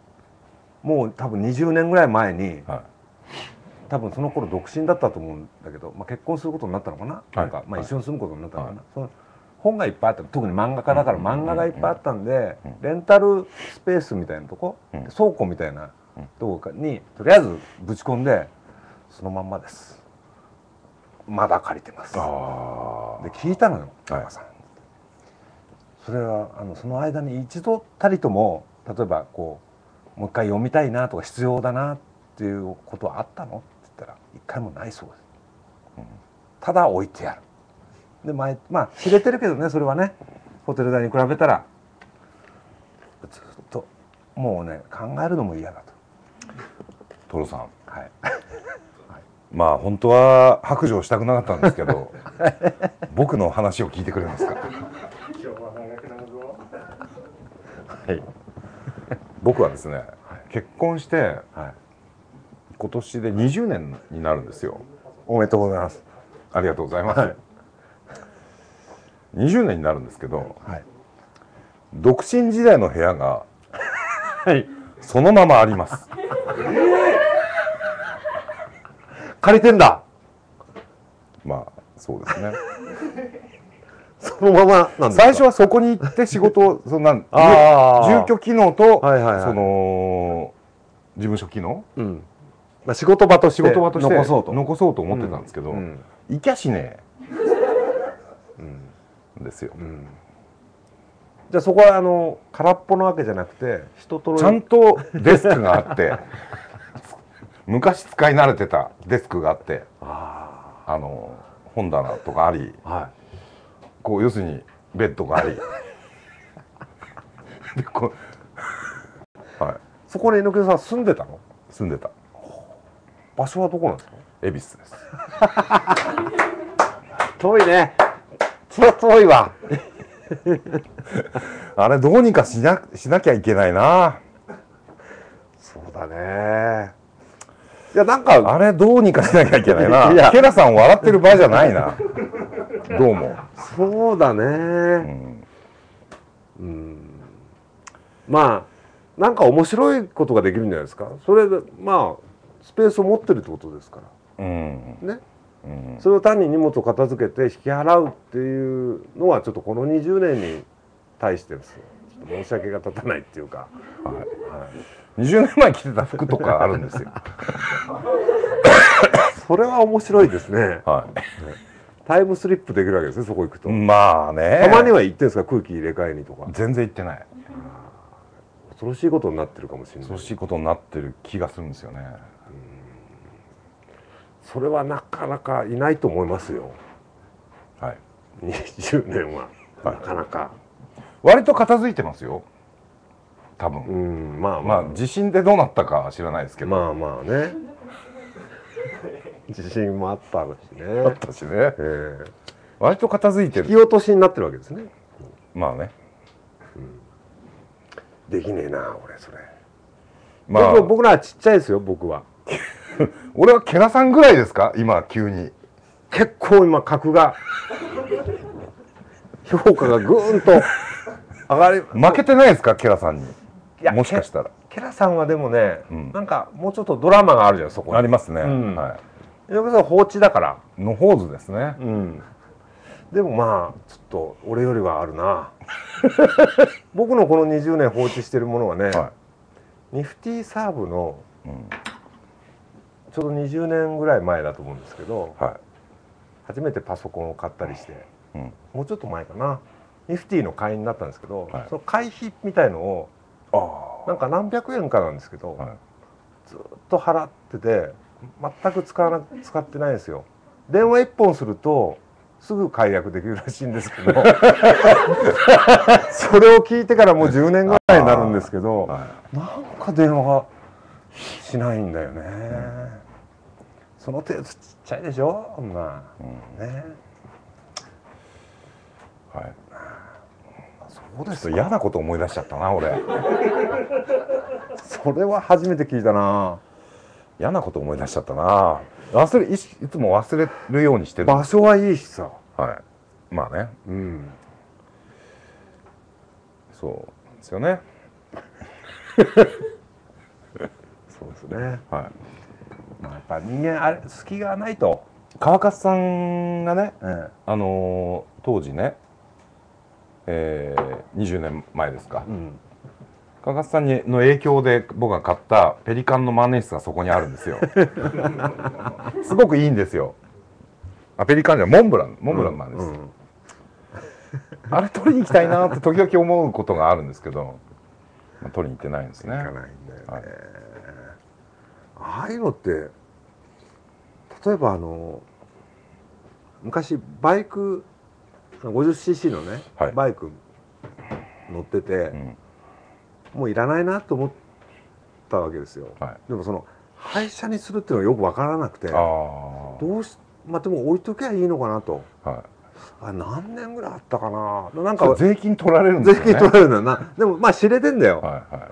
Speaker 1: もう多分にじゅうねんぐらい前に、はい、多分その頃独身だったと思うんだけど、まあ、結婚することになったのかな、はい、なんか、まあ、一緒に住むことになったのかな、はい、その本がいっぱいあった特に漫画家だから漫画がいっぱいあったんで、うん、レンタルスペースみたいなとこ、うん、倉庫みたいなとこにとりあえずぶち込んでそのまんまです。まだ借りてます。で聞いたのよ、はい、さんそれはあのその間に一度たりとも例えばこうもう一回読みたいなとか必要だなっていうことはあったのって言ったら一回もないそうです。うん、ただ置いてある。で前まあ知れてるけどね、それはねホテル代に比べたらずっともうね考えるのも嫌だと。
Speaker 2: トロさん、
Speaker 1: はい、
Speaker 2: まあ本当は白状したくなかったんですけど僕の話を聞いてくれますか。はい、僕はですね、結婚して、はい、今年でにじゅうねんになるんですよ。
Speaker 1: おめでとうございます。
Speaker 2: ありがとうございます。はい、にじゅうねんになるんですけど、はい、独身時代の部屋が、はい、そのままあります。
Speaker 1: 借りてんだ。
Speaker 2: まあそうですね。
Speaker 1: そのままなんですか。
Speaker 2: 最初はそこに行って仕事をそんな住居機能とその事務所機能、うん、
Speaker 1: まあ仕事場として
Speaker 2: 残
Speaker 1: そうと
Speaker 2: 残そうと思ってたんですけど、うん、行きゃしねえ、うん、ですよ。うん、
Speaker 1: じゃあそこはあの空っぽなわけじゃなくて人と
Speaker 2: ちゃんとデスクがあって昔使い慣れてたデスクがあって、ああの本棚とかあり、はい、こう要するにベッドがありでこ
Speaker 1: う、はい、そこに猪木さん住んでたの？
Speaker 2: 住んでた。
Speaker 1: 場所はどこなんですか？
Speaker 2: 恵比寿です。
Speaker 1: 遠いね。それは遠いわ。
Speaker 2: あれどうにかしな、しなきゃいけないな。
Speaker 1: そうだね。いやなんか
Speaker 2: あれどうにかしなきゃいけないな。いやケラさん笑ってる場合じゃないな。どうも。
Speaker 1: そうだね。うん。うん、まあなんか面白いことができるんじゃないですか。それでまあスペースを持ってるってことですから。うん、ね。うん、それを単に荷物を片付けて引き払うっていうのはちょっとこのにじゅうねんに対してですちょっと申し訳が立たないっていうか、はいはい、
Speaker 2: にじゅうねんまえ着てた服とかあるんですよ。
Speaker 1: それは面白いですね、はい、タイムスリップできるわけですね、そこ行くと。
Speaker 2: まあね。
Speaker 1: たまには行ってんですか、空気入れ替えにとか。
Speaker 2: 全然行ってない。
Speaker 1: 恐ろしいことになってるかもしれない。
Speaker 2: 恐ろしいことになってる気がするんですよね。
Speaker 1: それはなかなかいないと思いますよ。はい。にじゅうねんは、はい、なかなか。
Speaker 2: 割と片付いてますよ。多分。
Speaker 1: うん、まあ
Speaker 2: まあ、まあ、地震でどうなったかは知らないですけど。
Speaker 1: まあまあね。地震もあったしね。
Speaker 2: あったしね。えー、割と片付いてる。
Speaker 1: 引き落としになってるわけですね。
Speaker 2: まあね。
Speaker 1: うん、できねえな、俺それ。まあ、僕, 僕らはちっちゃいですよ、僕は。
Speaker 2: 俺はケラさんぐらいですか今急に。
Speaker 1: 結構今格が評価がぐーんと上がり。
Speaker 2: 負けてないですかケラさんに。いやもしかしたら
Speaker 1: ケラさんはでもね、うん、なんかもうちょっとドラマがあるじゃん、そこに。
Speaker 2: ありますね、
Speaker 1: うん、はい。猪木さん放置だから
Speaker 2: のホーズですね、
Speaker 1: うん、でもまあちょっと俺よりはあるな。僕のこのにじゅうねん放置してるものはね、はい、ニフティサーブの、うん、ちょうどにじゅうねんぐらい前だと思うんですけど、はい、初めてパソコンを買ったりして、うん、もうちょっと前かな、ニフティの会員になったんですけど、はい、その会費みたいのをあなんか何百円かなんですけど、はい、ずっと払ってて全く使わな使ってないんですよ。電話一本するとすぐ解約できるらしいんですけどそれを聞いてからもうじゅうねんぐらいになるんですけど、はい、なんか電話がしないんだよね、うん、その程度ちっちゃいでしょ、そんな、うん、ね。
Speaker 2: はい。そうですか。嫌なこと思い出しちゃったな俺。
Speaker 1: それは初めて聞いたな。
Speaker 2: 嫌なこと思い出しちゃったな。忘れ い, いつも忘れるようにしてる。
Speaker 1: 場所はいいしさ。
Speaker 2: はい。まあね。うん。そうですよね。
Speaker 1: そうですね。はい。まあやっぱ人間あれ隙がないと。
Speaker 2: 川勝さんがね、うん、あのー、当時ね、えー、にじゅうねんまえですか。うん、川勝さんにの影響で僕が買ったペリカンの万年筆がそこにあるんですよ。すごくいいんですよ。あ、ペリカンじゃモンブランモンブラン万年筆、うんうん、あれ取りに行きたいなって時々思うことがあるんですけど、 まあ、取りに行ってないんですね。
Speaker 1: 行かないんだよね、はい、ああいうのって例えばあの昔バイク ごじゅっシーシー のね、はい、バイク乗ってて、うん、もういらないなと思ったわけですよ、はい、でもその廃車にするっていうのがよく分からなくて、どうしまあでも置いときゃいいのかなと、はい、あ何年ぐらいあったかな、なんか
Speaker 2: 税金取られるんですよね。
Speaker 1: 税金取られるんだよな。でもまあ知れてんだよ、はいはい、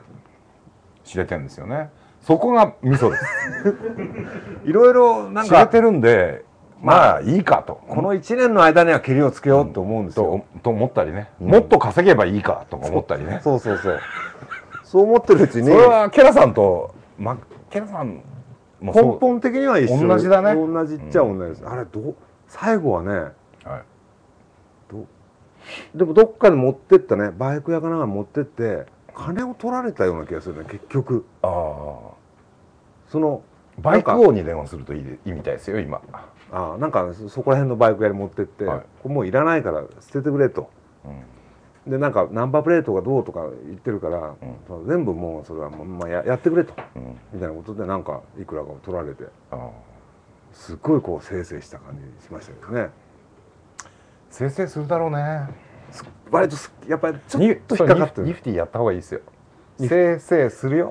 Speaker 2: 知れてんですよね。そこがミソです
Speaker 1: いろいろなんか
Speaker 2: 知れてるんで、まあいいかと、
Speaker 1: このいちねんの間にはけりをつけようと思うんですよ、
Speaker 2: うん、と, と思ったりね、うん、もっと稼げばいいかとか思ったりね、
Speaker 1: そうそうそうそう思ってるうちに、
Speaker 2: それはケラさんと、ま、ケラさん
Speaker 1: も根本的には一緒、
Speaker 2: 同じだね、
Speaker 1: 同じっちゃ同じです、うん、あれど最後はね、はい、どでもどっかに持ってったね、バイク屋かなんか持ってって金を取られたような気がするね結局。ああ、
Speaker 2: そのバイク王に電話するといいいいみたいですよ今。
Speaker 1: ああ、なんかそこら辺のバイク屋に持ってって、はい、これもういらないから捨ててくれと、うん、でなんかナンバープレートがどうとか言ってるから、うん、全部もうそれはもう、まあ、や, やってくれと、うん、みたいなことでなんかいくらかを取られて、ああすっごいこうせいせいした感じしましたよね。
Speaker 2: せいせいするだろうね。
Speaker 1: 割とやっぱりちょっと引っかかってる。
Speaker 2: ニフティやった方がいいですよ。せいせいするよ。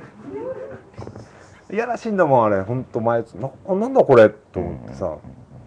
Speaker 1: いやらしいんだもんあれ、ほんと前ななんだこれと思ってさ、うん、うん、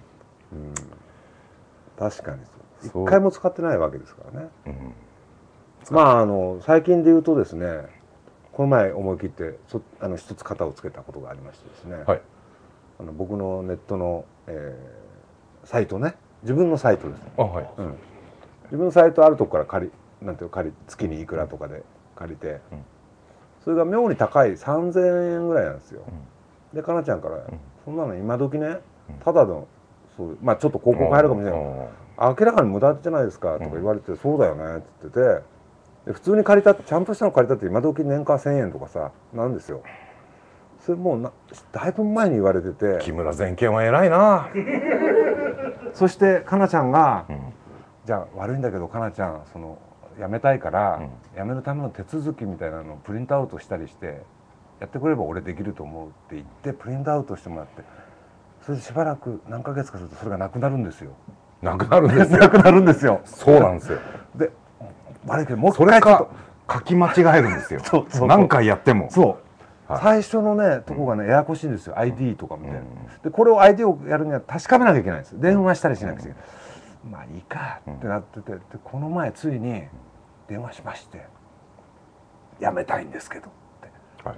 Speaker 1: 確かにそう一回も使ってないわけですからね、うん、まああの最近で言うとですね、この前思い切ってそあの一つ型をつけたことがありましてですね、はい、あの僕のネットの、えー、サイトね、自分のサイトです、あ、はい、うん、自分のサイトあるとこから借りなんていう借り月にいくらとかで借りて、うん、それが妙に高いさんぜんえんぐらいなんですよ、うん、でかなちゃんから、うん、そんなの今時ねただのそうまあちょっと広告入るかもしれない、明らかに無駄じゃないですかとか言われて、うん、そうだよねって言ってて、で普通に借りたちゃんとしたの借りたって今時年間せんえんとかさなんですよ。それもうなだいぶ前に言われてて、
Speaker 2: 木村全権は偉いな
Speaker 1: そしてかなちゃんが、うん、じゃあ悪いんだけどかなちゃんその辞めたいから、うん、辞めるための手続きみたいなのをプリントアウトしたりしてやってくれれば俺できると思うって言ってプリントアウトしてもらって、それでしばらく何ヶ月かするとそれがなくなるんですよ。
Speaker 2: なくなるんですよ
Speaker 1: なくなるんですよ。
Speaker 2: そうなんですよ。
Speaker 1: で悪いけどもう
Speaker 2: それか書き間違えるんですよ。そうそうそう、何回やっても
Speaker 1: そう、はい、最初のねとこがねややこしいんですよ、 アイディー とかみたいな、うん、でこれを アイディー をやるには確かめなきゃいけないんです。電話したりしなくちゃいけない、うん、まあいいかってなってて、でこの前ついに電話しまして「辞めたいんですけど」って、はい、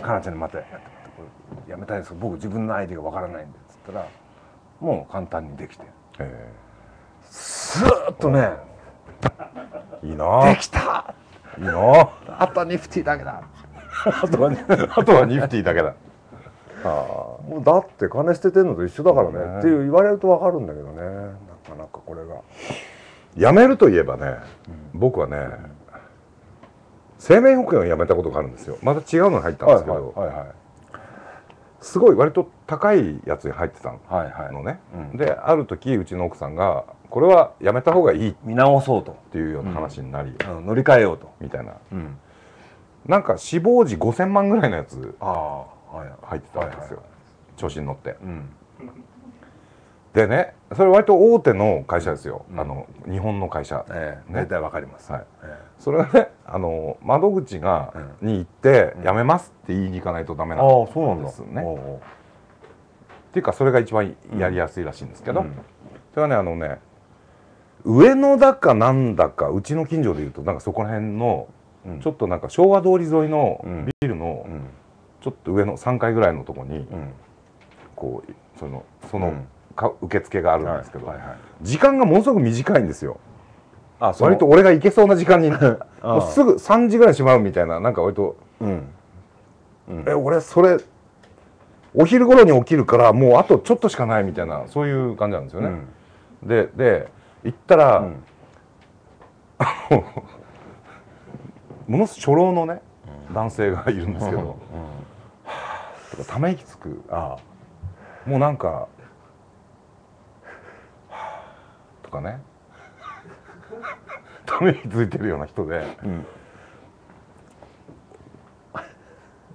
Speaker 1: かなちゃんにまたやってもらって、これ辞めたいんですけど僕自分のアイディーがわからないんでっつったらもう簡単にできて、スーッとね
Speaker 2: いいな
Speaker 1: できた、
Speaker 2: いいな
Speaker 1: あとはニフティだけだ
Speaker 2: あとはあとはニフティだけだ
Speaker 1: あもうだって金捨ててんのと一緒だからね、ねっていう言われると分かるんだけどね、なかなかこれが
Speaker 2: 辞めるといえばね、うん、僕はね、うん、生命保険を辞めたことがあるんですよ。また違うのに入ったんですけど、はいはいはいはい、すごい割と高いやつに入ってたのね、はいはい、うん、である時うちの奥さんがこれはやめた方がいい
Speaker 1: 見直そうと
Speaker 2: っていうような話になり、
Speaker 1: うん、乗り換えようと
Speaker 2: みたいな、うん、なんか死亡時ごせんまんぐらいのやつ入ってたんですよ、調子に乗って、うん、でねそれ割と大手の会社ですよ、うん、あの日本の会社、
Speaker 1: ええ、ね、大体わかります、はい、
Speaker 2: ええ、それはねあの窓口が、うん、に行って「辞めます」って言いに行かないとダメなんですね。っていうかそれが一番やりやすいらしいんですけど、うん、それはねあのね上野だかなんだかうちの近所でいうとなんかそこら辺の、うん、ちょっとなんか昭和通り沿いのビルの、うん、ちょっと上のさんかいぐらいのとこに、うん、こうそのその、うん受付があるんですけど、はいはいはい、時間がものすごく短いんですよ。あ割と俺が行けそうな時間にもうすぐさんじぐらいにしまうみたいな、なんか割と、うんうん、え俺それお昼頃に起きるからもうあとちょっとしかないみたいなそういう感じなんですよね。うん、でで行ったら、うん、ものすごい初老のね、うん、男性がいるんですけど、うんうん、はぁとかため息つく、ああもうなんかとかねため息ついてるような人で、うん、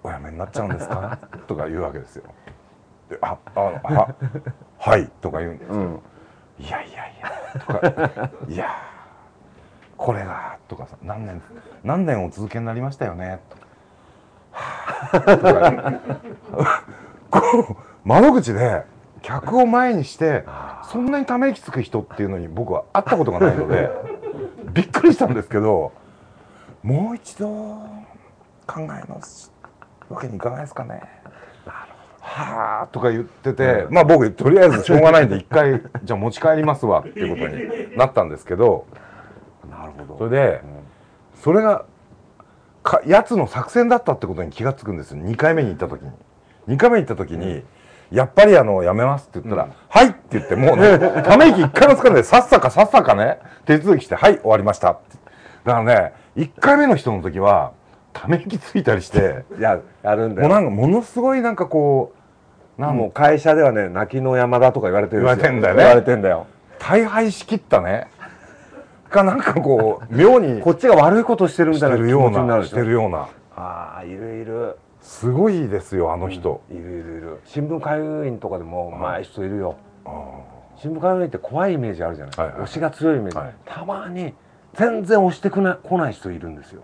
Speaker 2: お辞めになっちゃうんですかとか言うわけですよ。で、あ、あ、は、はいとか言うんですよ。うん、いやいやいやとか、いやこれがとかさ、何年何年お続けになりましたよねとか、はぁとかこう窓口で客を前にしてそんなにため息つく人っていうのに僕は会ったことがないのでびっくりしたんですけど、もう一度考え直すわけにいかないですかね。はあとか言ってて、まあ僕とりあえずしょうがないんで一回じゃあ持ち帰りますわっていうことになったんですけど、
Speaker 1: なるほど。
Speaker 2: それで、うん、それがかやつの作戦だったってことに気がつくんですよ。にかいめに行った時ににかいめに行った時に、うん、やっぱりあのやめますって言ったら、うん、はいって言ってもうねため息一回もつかないでさっさかさっさかね手続きしてはい終わりましたって。だからねいっかいめの人の時はため息ついたりして
Speaker 1: ややるんだよ。
Speaker 2: もうなんかものすごいなんかこう
Speaker 1: なんもう会社ではね泣きの山だとか言われてるんですよ。
Speaker 2: 言われてんだよね。
Speaker 1: 言われてんだよ。
Speaker 2: 大敗しきったねがなんかこう妙に
Speaker 1: こっちが悪いことしてるみたいな気持ちになる。
Speaker 2: してるような。
Speaker 1: ああいるいる。
Speaker 2: すごいですよあの人。
Speaker 1: うん、いるいるいる。新聞会員とかでもまあ人いるよ。新聞会員って怖いイメージあるじゃない。はいはい、推しが強いイメージ。はい、たまに全然推してくな来ない人いるんですよ。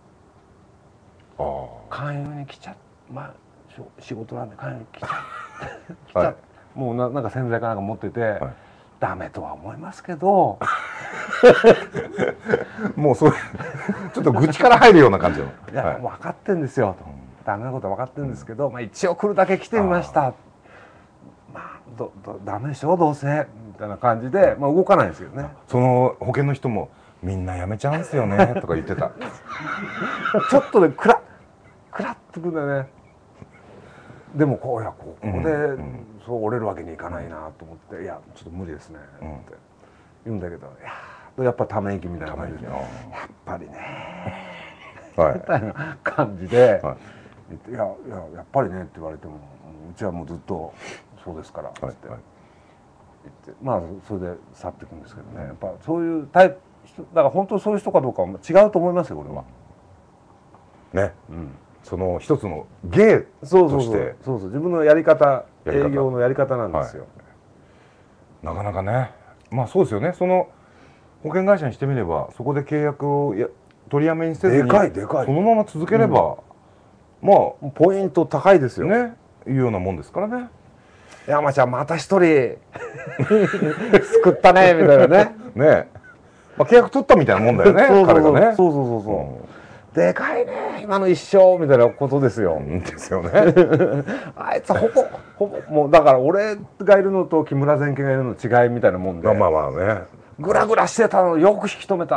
Speaker 1: 勧誘に来ちゃまあ仕事なんで勧誘に来ちゃ来ちゃ、はい、もう な, なんか洗剤かなんか持ってて、はい、ダメとは思いますけど
Speaker 2: もうそういうちょっと愚痴から入るような感じの
Speaker 1: いや、はい、分かってんですよと、うん、ダメなことは分かってるんですけど、うん、まあ一応来るだけ来てみました。まあどどダメでしょどうせみたいな感じで、まあ、動かないんですけどね。
Speaker 2: その保険の人もみんな辞めちゃうんですよねとか言ってた
Speaker 1: ちょっとでクラックラッとくんだよね。でもこういやここで、うん、そう折れるわけにいかないなと思って「いやちょっと無理ですね」って言うんだけど、いややっぱため息みたいな感じで「やっぱりね」みたいな感じで「いやいややっぱりね」って言われても「うちはもうずっとそうですから」って言ってまあそれで去っていくんですけどね。やっぱそういうタイプだから本当にそういう人かどうかは違うと思いますよこれは。
Speaker 2: ね。うんその一つの芸としてそう
Speaker 1: そうそう自分のやり方営業のやり方なんですよ、
Speaker 2: はい、なかなかねまあそうですよね。その保険会社にしてみればそこで契約をや取りやめにせずに
Speaker 1: でかいでかい
Speaker 2: そのまま続ければ、うん、まあ
Speaker 1: ポイント高いですよ
Speaker 2: ねいうようなもんですからね。
Speaker 1: 山ちゃんまた一人救ったねみたいなね
Speaker 2: ねまあ契約取ったみたいなもんだよね彼がね。
Speaker 1: そうそうそうそう、うんでかいね今の一生みたいなことですよ。
Speaker 2: ですよね。
Speaker 1: あいつほぼほぼもうだから俺がいるのと木村善家がいるの違いみたいなもんで。
Speaker 2: まあまあね。
Speaker 1: グラグラしてたのよく引き止めた。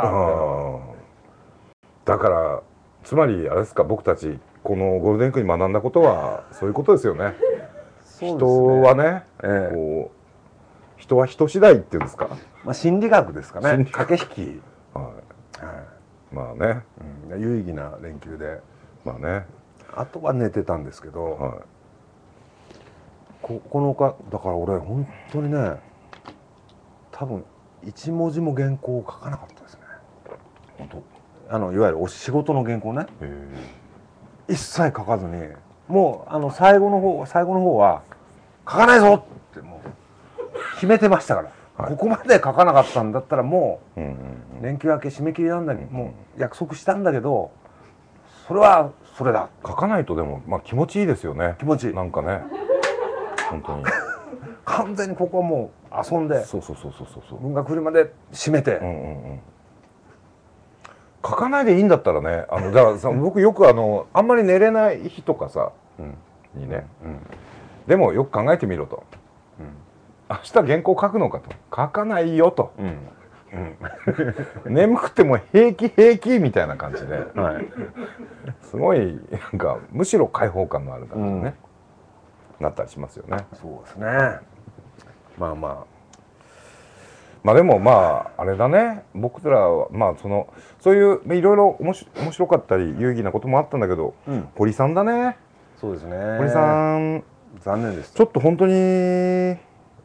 Speaker 2: だからつまりあれですか僕たちこのゴールデンウィークに学んだことはそういうことですよね。人はね、ええ、こう人は人次第っていうんですか。
Speaker 1: まあ心理学ですかね。駆け引き。
Speaker 2: はい。はいまあね、
Speaker 1: うん、有意義な連休で
Speaker 2: まあね
Speaker 1: あとは寝てたんですけど、はい、ここのかだから俺本当にね多分一文字も原稿を書かなかったですね。本当あのいわゆるお仕事の原稿ね一切書かずにもうあの最後の方最後の方は書かないぞってもう決めてましたから。はい、ここまで書かなかったんだったらもう連休明け締め切りなんだけどもう約束したんだけどそれはそれだ
Speaker 2: 書かないとでもまあ気持ちいいですよね。
Speaker 1: 気持ちいい
Speaker 2: なんかね本当に
Speaker 1: 完全にここはもう遊んで
Speaker 2: そうそうそうそうそう
Speaker 1: 文学フリまで締めて、うんうんうん、
Speaker 2: 書かないでいいんだったらねあのだからさ僕よくあのあんまり寝れない日とかさ、うん、にね、うん、でもよく考えてみろと。明日原稿書くのかと書かないよと、うんうん、眠くても平気平気みたいな感じで、はい、すごいなんかむしろ開放感のある感じに、ねうん、なったりしますよね。
Speaker 1: そうですね。まあまあ
Speaker 2: まあでもまああれだね僕らはまあそのそういういろいろ面白かったり有意義なこともあったんだけど、うん、堀さんだね。
Speaker 1: そうですね。
Speaker 2: 堀さん
Speaker 1: 残念です。
Speaker 2: ちょっと本当に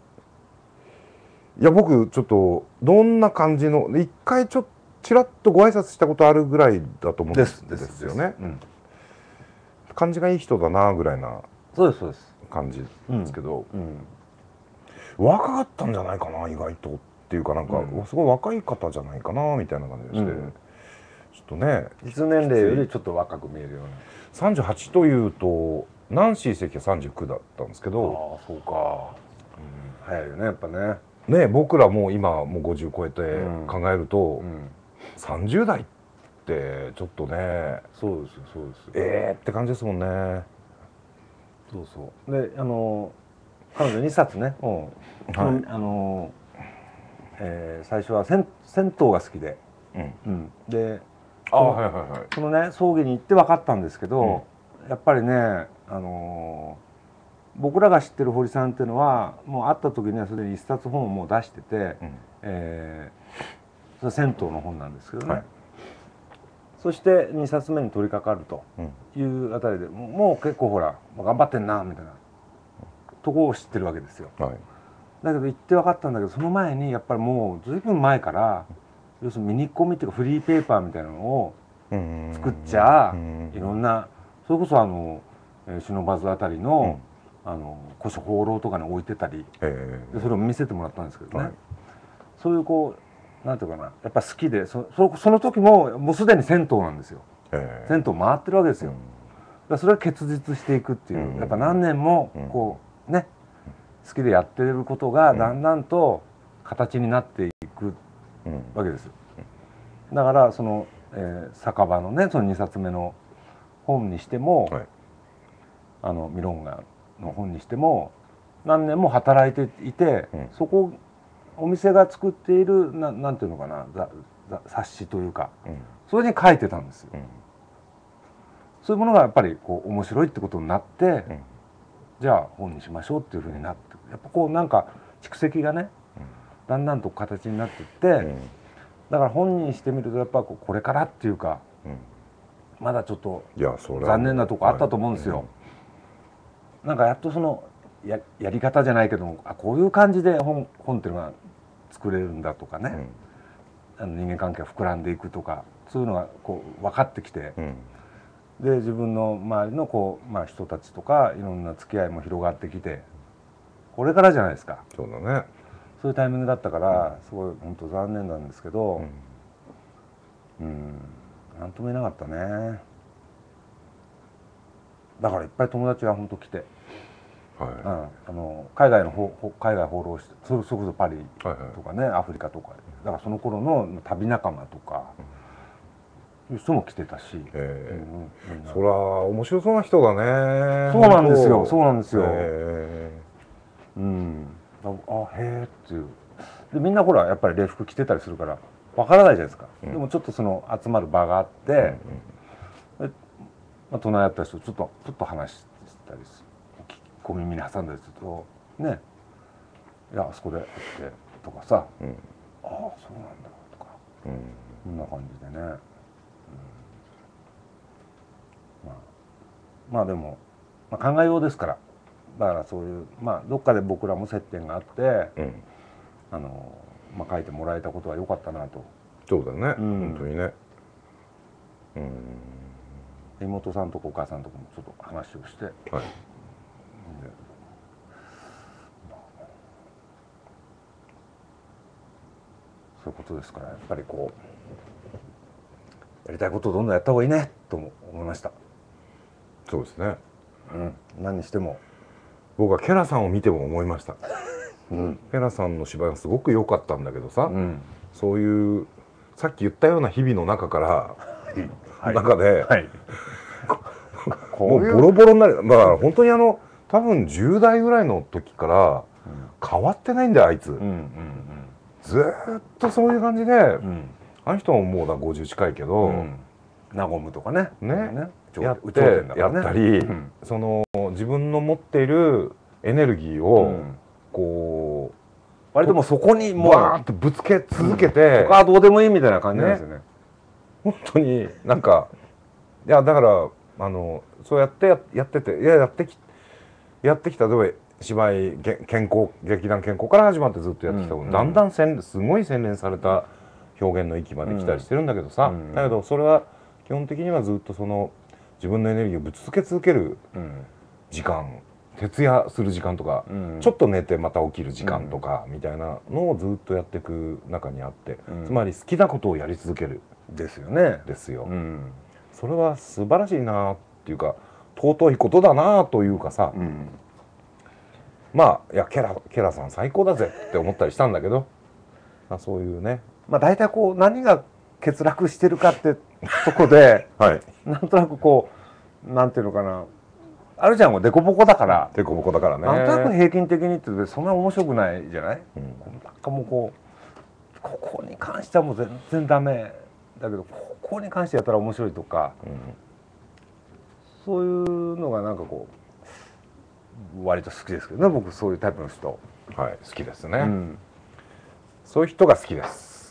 Speaker 2: いや僕ちょっとどんな感じの一回ちょっとちらっとご挨拶したことあるぐらいだと思うんですよね。 感じがいい人だなぐらいな
Speaker 1: そうですそうです
Speaker 2: 感じですけど、
Speaker 1: うん
Speaker 2: うん、若かったんじゃないかな意外とっていうかなんか、うん、すごい若い方じゃないかなみたいな感じがして、うん、ちょっとね
Speaker 1: 実年齢よりちょっと若く見えるような。
Speaker 2: さんじゅうはちというとナンシー関はさんじゅうきゅうだったんですけど、
Speaker 1: ああそうか、うん、早いよねやっぱね。
Speaker 2: ね僕らもう今もうごじゅう超えて考えると、うんうん、さんじゅう代ってちょっとね
Speaker 1: そうですよそうですよ
Speaker 2: えーって感じですもんね。
Speaker 1: そうそうであの彼女にさつね、うんはい、あの、えー、最初は銭湯が好きで、うんうん、であ、はいはいはい、そのね葬儀に行って分かったんですけど、うん、やっぱりね、あのー、僕らが知ってる堀さんっていうのはもう会った時にはすでに一冊本をもう出してて、うん、えー、それ銭湯の本なんですけどね、はい、そしてにさつめに取り掛かるというあたりで、うん、もう結構ほら頑張ってんなみたいなとこを知ってるわけですよ、はい、だけど行って分かったんだけどその前にやっぱりもうずいぶん前から要するにミニコミっていうかフリーペーパーみたいなのを作っちゃいろんなそれこそあの不忍あたりのあの古書放浪とかに置いてたりでそれを見せてもらったんですけどね、はい、そういうこうなんていうかなやっぱ好きで そ, そ, その時ももうすでに銭湯なんですよ。銭湯回ってるわけですよ。だそれは結実していくっていうやっぱ何年もこうね好きでやってることがだんだんと形になっていくわけですよ。だからその、えー、酒場のねそのにさつめの本にしても、はい、あのミロンガの本にしても何年も働いていて、うん、そこお店が作っている な, なんていうのかな冊子というか、うん、それに書いてたんですよ。うん、そういうものがやっぱりこう面白いってことになって、うん、じゃあ本にしましょうっていうふうになってやっぱこうなんか蓄積がね、うん、だんだんと形になっていって、うん、だから本にしてみるとやっぱこれからっていうか、うん、まだちょっと残念なとこあったと思うんですよ。うん、なんかやっとその や, やり方じゃないけどもあこういう感じで 本, 本っていうのが作れるんだとかね、うん、あの人間関係が膨らんでいくとかそういうのがこう分かってきて、うん、で自分の周りのこう、まあ、人たちとかいろんな付き合いも広がってきてこれからじゃないですか。
Speaker 2: そうだね。
Speaker 1: そういうタイミングだったから、うん、すごい本当残念なんですけど、うん、うんなんとも言えなかったね。だからいっぱい友達が本当来て、はいうん、あの海外のほ海外放浪してそれこそパリとかね、はいはい、アフリカとかだからその頃の旅仲間とか、うん、いう人も来てたし、え
Speaker 2: ーうん、そりゃ面白そうな人だね。
Speaker 1: そうなんですよそうなんですよ。えー、うんあへえっていうでみんなほらやっぱり礼服着てたりするからわからないじゃないですか、うん、でもちょっとその集まる場があって、うんうんでまあ、隣り合った人とちょっとちょっと話したりする小耳に挟んだりするとねいやあそこで会ってとかさ、うん、ああそうなんだとか、うん、こんな感じでね、うんまあ、まあでも、まあ、考えようですからだからそういうまあどっかで僕らも接点があって、うんあのまあ、書いてもらえたことは良かったなと。
Speaker 2: そうだね、うん、本当にね。
Speaker 1: うん妹さんとかお母さんとかもちょっと話をして、はい、でそういうことですからやっぱりこうやりたいことをどんどんやった方がいいねと思いました。
Speaker 2: そうですね、
Speaker 1: うん、何にしても
Speaker 2: 僕はケラさんを見ても思いました。うん、ケラさんの芝居はすごく良かったんだけどさ、うん、そういうさっき言ったような日々の中から、はい、中で、はい、もうボロボロになる。だから本当にあの多分じゅう代ぐらいの時から変わってないんだよあいつ、うんうんうん、ずーっとそういう感じで、うん、あの人ももうだごじゅう近いけど、うん、
Speaker 1: 和むとかね
Speaker 2: ね、ねやって、ね、やったり、うん、その自分の持っているエネルギーを、うんこう
Speaker 1: 割ともうそこにもう
Speaker 2: バーッとぶつけ続けて、
Speaker 1: 他はどうでもいいみたいな感じなんですよね。
Speaker 2: 本当になんかいやだからあのそうやってやってていややってきやってきた例えば芝居健康劇団健康から始まってずっとやってきた、うんうん、だんだん洗すごい洗練された表現の域まで来たりしてるんだけどさ、うんうん、だけどそれは基本的にはずっとその自分のエネルギーをぶつけ続ける時間、徹夜する時間とか、うん、ちょっと寝てまた起きる時間とか、みたいなのをずっとやっていく中にあって、うん、つまり好きなことをやり続ける
Speaker 1: ですよね。
Speaker 2: ですよ、うん、それは素晴らしいなっていうか尊いことだなというかさ、うん、まあいやケラケラさん最高だぜって思ったりしたんだけど、まあ、そういうね、
Speaker 1: まあ大体こう何が欠落してるかってとこで、はい、なんとなくこうなんていうのかな、あるちゃんはデコボコだから
Speaker 2: デコボコだからね、
Speaker 1: なんとなく平均的にってそんな面白くないじゃない、うん、なんかもうこうここに関してはもう全然ダメだけどここに関してやったら面白いとか、うん、そういうのがなんかこう割と好きですけどね、僕そういうタイプの人。
Speaker 2: はい、好きですね、うん、そういう人が好きです。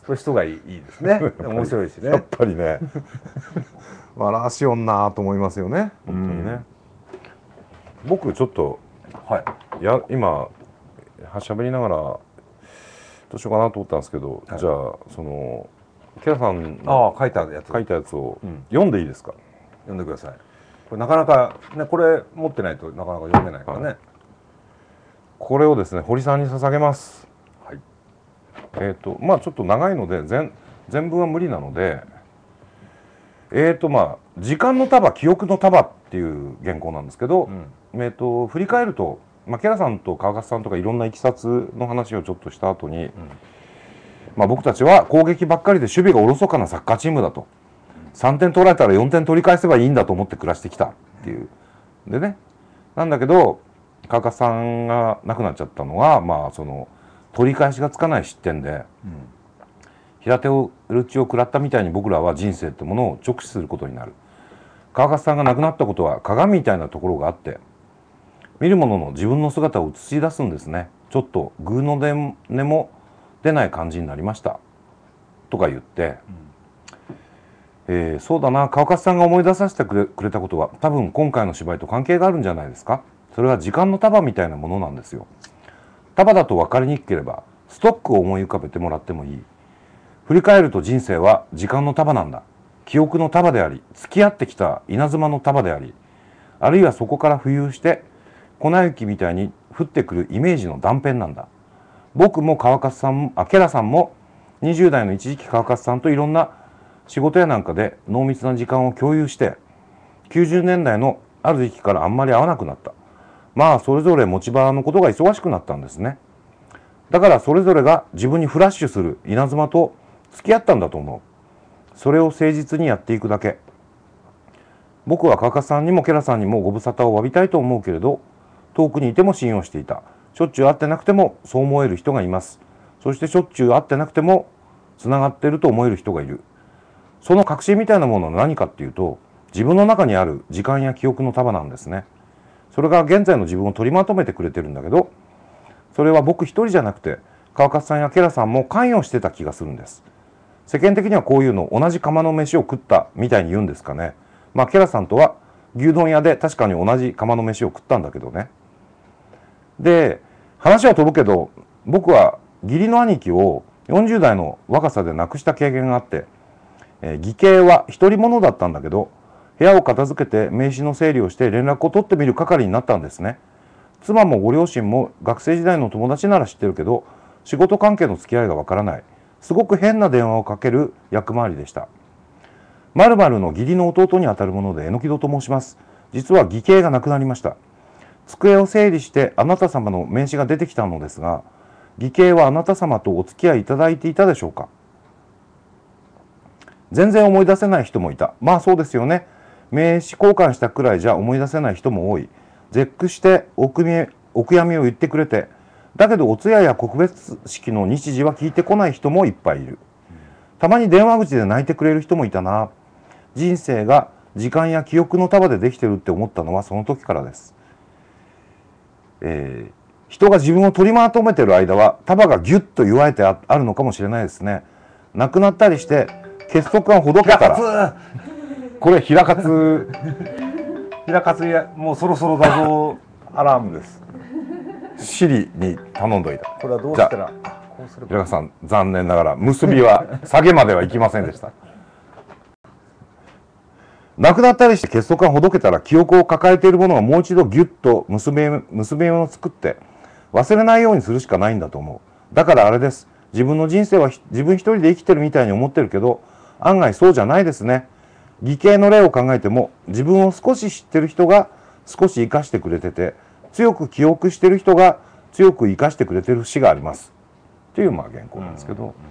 Speaker 1: そういう人がいいですね面白いしね、
Speaker 2: やっぱりね笑わしよんなと思いますよね、本当にね、うん、僕ちょっと、はい、や今喋りながらどうしようかなと思ったんですけど、はい、じゃあそのケラさん
Speaker 1: の書いたやつ
Speaker 2: 書いたやつを読んでいいですか、うん、
Speaker 1: 読んでください。これなかなかね、これ持ってないとなかなか読めないからね、はい、
Speaker 2: これをですね堀さんに捧げます。はい、えっとまあちょっと長いので全全文は無理なので、えっとまあ時間の束記憶の束っていう原稿なんですけど、うん、えっと振り返ると、まあ、ケラさんと川勝さんとかいろんないきさつの話をちょっとした後に、うん、まあ僕たちは攻撃ばっかりで守備がおろそかなサッカーチームだと、さんてん取られたらよんてん取り返せばいいんだと思って暮らしてきたっていうでね、なんだけど川勝さんが亡くなっちゃったのは、まあその取り返しがつかない失点で、うん、平手打ちを食らったみたいに僕らは人生ってものを直視することになる。川勝さんが亡くなったことは鏡みたいなところがあって、見る者の自分の姿を映し出すんですね。ちょっとグーの音も出ない感じになりましたとか言って、うん、えー、そうだな、川勝さんが思い出させてくれ、くれたことは多分今回の芝居と関係があるんじゃないですか。それは時間の束みたいなものなんですよ。束だと分かりにくければストックを思い浮かべてもらってもいい。振り返ると人生は時間の束なんだ。記憶の束であり、付き合ってきた稲妻の束であり、あるいはそこから浮遊して粉雪みたいに降ってくるイメージの断片なんだ。僕も川勝さんも、あ、ケラさんもにじゅう代の一時期川勝さんといろんな仕事やなんかで濃密な時間を共有して、きゅうじゅうねんだいのある時期からあんまり会わなくなった。まあそれぞれ持ち場のことが忙しくなったんですね。だからそれぞれが自分にフラッシュする稲妻と付き合ったんだと思う。それを誠実にやっていくだけ。僕は川勝さんにもケラさんにもご無沙汰を詫びたいと思うけれど、遠くにいても信用していた。しょっちゅう会ってなくてもそう思える人がいます。そしてしょっちゅう会ってなくてもつながっていると思える人がいる。その確信みたいなものは何かっていうと、自分の中にある時間や記憶の束なんですね。それが現在の自分を取りまとめてくれてるんだけど、それは僕一人じゃなくて川勝さんやケラさんも関与してた気がするんです。世間的にはこういうの同じ釜の飯を食ったみたいに言うんですかね。まあケラさんとは牛丼屋で確かに同じ釜の飯を食ったんだけどね。で話は飛ぶけど、僕は義理の兄貴をよんじゅう代の若さで亡くした経験があって、えー、義兄は一人者だったんだけど、部屋を片付けて名刺の整理をして連絡を取ってみる係になったんですね。妻もご両親も学生時代の友達なら知ってるけど、仕事関係の付き合いがわからない、すごく変な電話をかける役回りでした。〇〇の義理の弟にあたるもので榎戸と申します。実は義兄が亡くなりました。机を整理してあなた様の名刺が出てきたのですが、義兄はあなた様とお付き合いいただいていたでしょうか。全然思い出せない人もいた。まあそうですよね。名刺交換したくらいじゃ思い出せない人も多い。絶句してお悔やみを言ってくれて、だけどお通夜や告別式の日時は聞いてこない人もいっぱいいる。たまに電話口で泣いてくれる人もいたな。人生が時間や記憶の束でできてるって思ったのはその時からです。えー、人が自分を取りまとめてる間は束がギュッと言われてあるのかもしれないですね。亡くなったりして結束がほどけたら、これ平勝
Speaker 1: 平勝やもうそろそろだぞアラームです。
Speaker 2: シリに頼んどいた。
Speaker 1: これはどうしたら
Speaker 2: こうすれば。平勝さん残念ながら結びは下げまではいきませんでした。 亡くなったりして結束がほどけたら記憶を抱えているものがもう一度ギュッと結び結び目を作って忘れないようにするしかないんだと思う。だからあれです。自分の人生は自分一人で生きてるみたいに思ってるけど案外そうじゃないですね。義兄の例を考えても自分を少し知ってる人が少し生かしてくれてて強く記憶してる人が強く生かしてくれてる節がありますっていうまあ原稿なんですけど、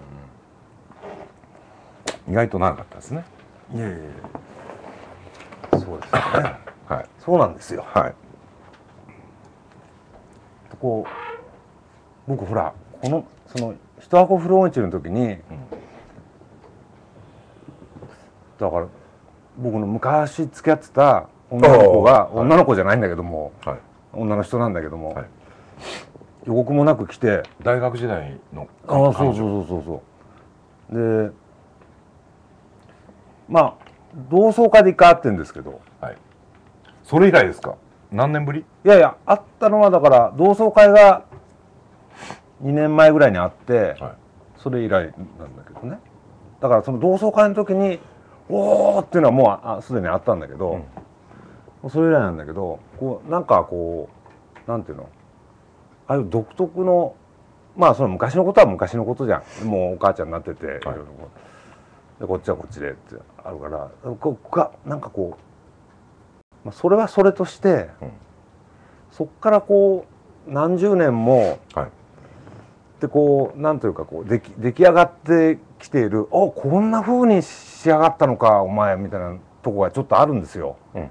Speaker 2: 意外と長かったですね。
Speaker 1: いやいやいやそうですねはいそうなんですよ。
Speaker 2: はい
Speaker 1: こう僕ほらこのその一箱フローンチの時に、うん、だから僕の昔付き合ってた女の子が、はい、女の子じゃないんだけども、はい、女の人なんだけども、はい、予告もなく来て
Speaker 2: 大学時代の
Speaker 1: ああそうそうそうそうそうでまあ同窓会で一回会ってるんですけど、
Speaker 2: はい、それ以来ですか？何年ぶり？
Speaker 1: いやいや会ったのはだから同窓会がにねんまえぐらいにあって、はい、それ以来なんだけどね。だからその同窓会の時におーっていうのはもうすでにあったんだけど、うん、それ以来なんだけどこうなんかこうなんていうのああいう独特のまあその昔のことは昔のことじゃん。もうお母ちゃんになってて、はい、でこっちはこっちでってあるからここがなんかこう、まあ、それはそれとして、うん、そっからこう何十年も、はい、でこうなんというかこう出来出来上がってきている「おこんな風に仕上がったのかお前」みたいなとこがちょっとあるんですよ。うん、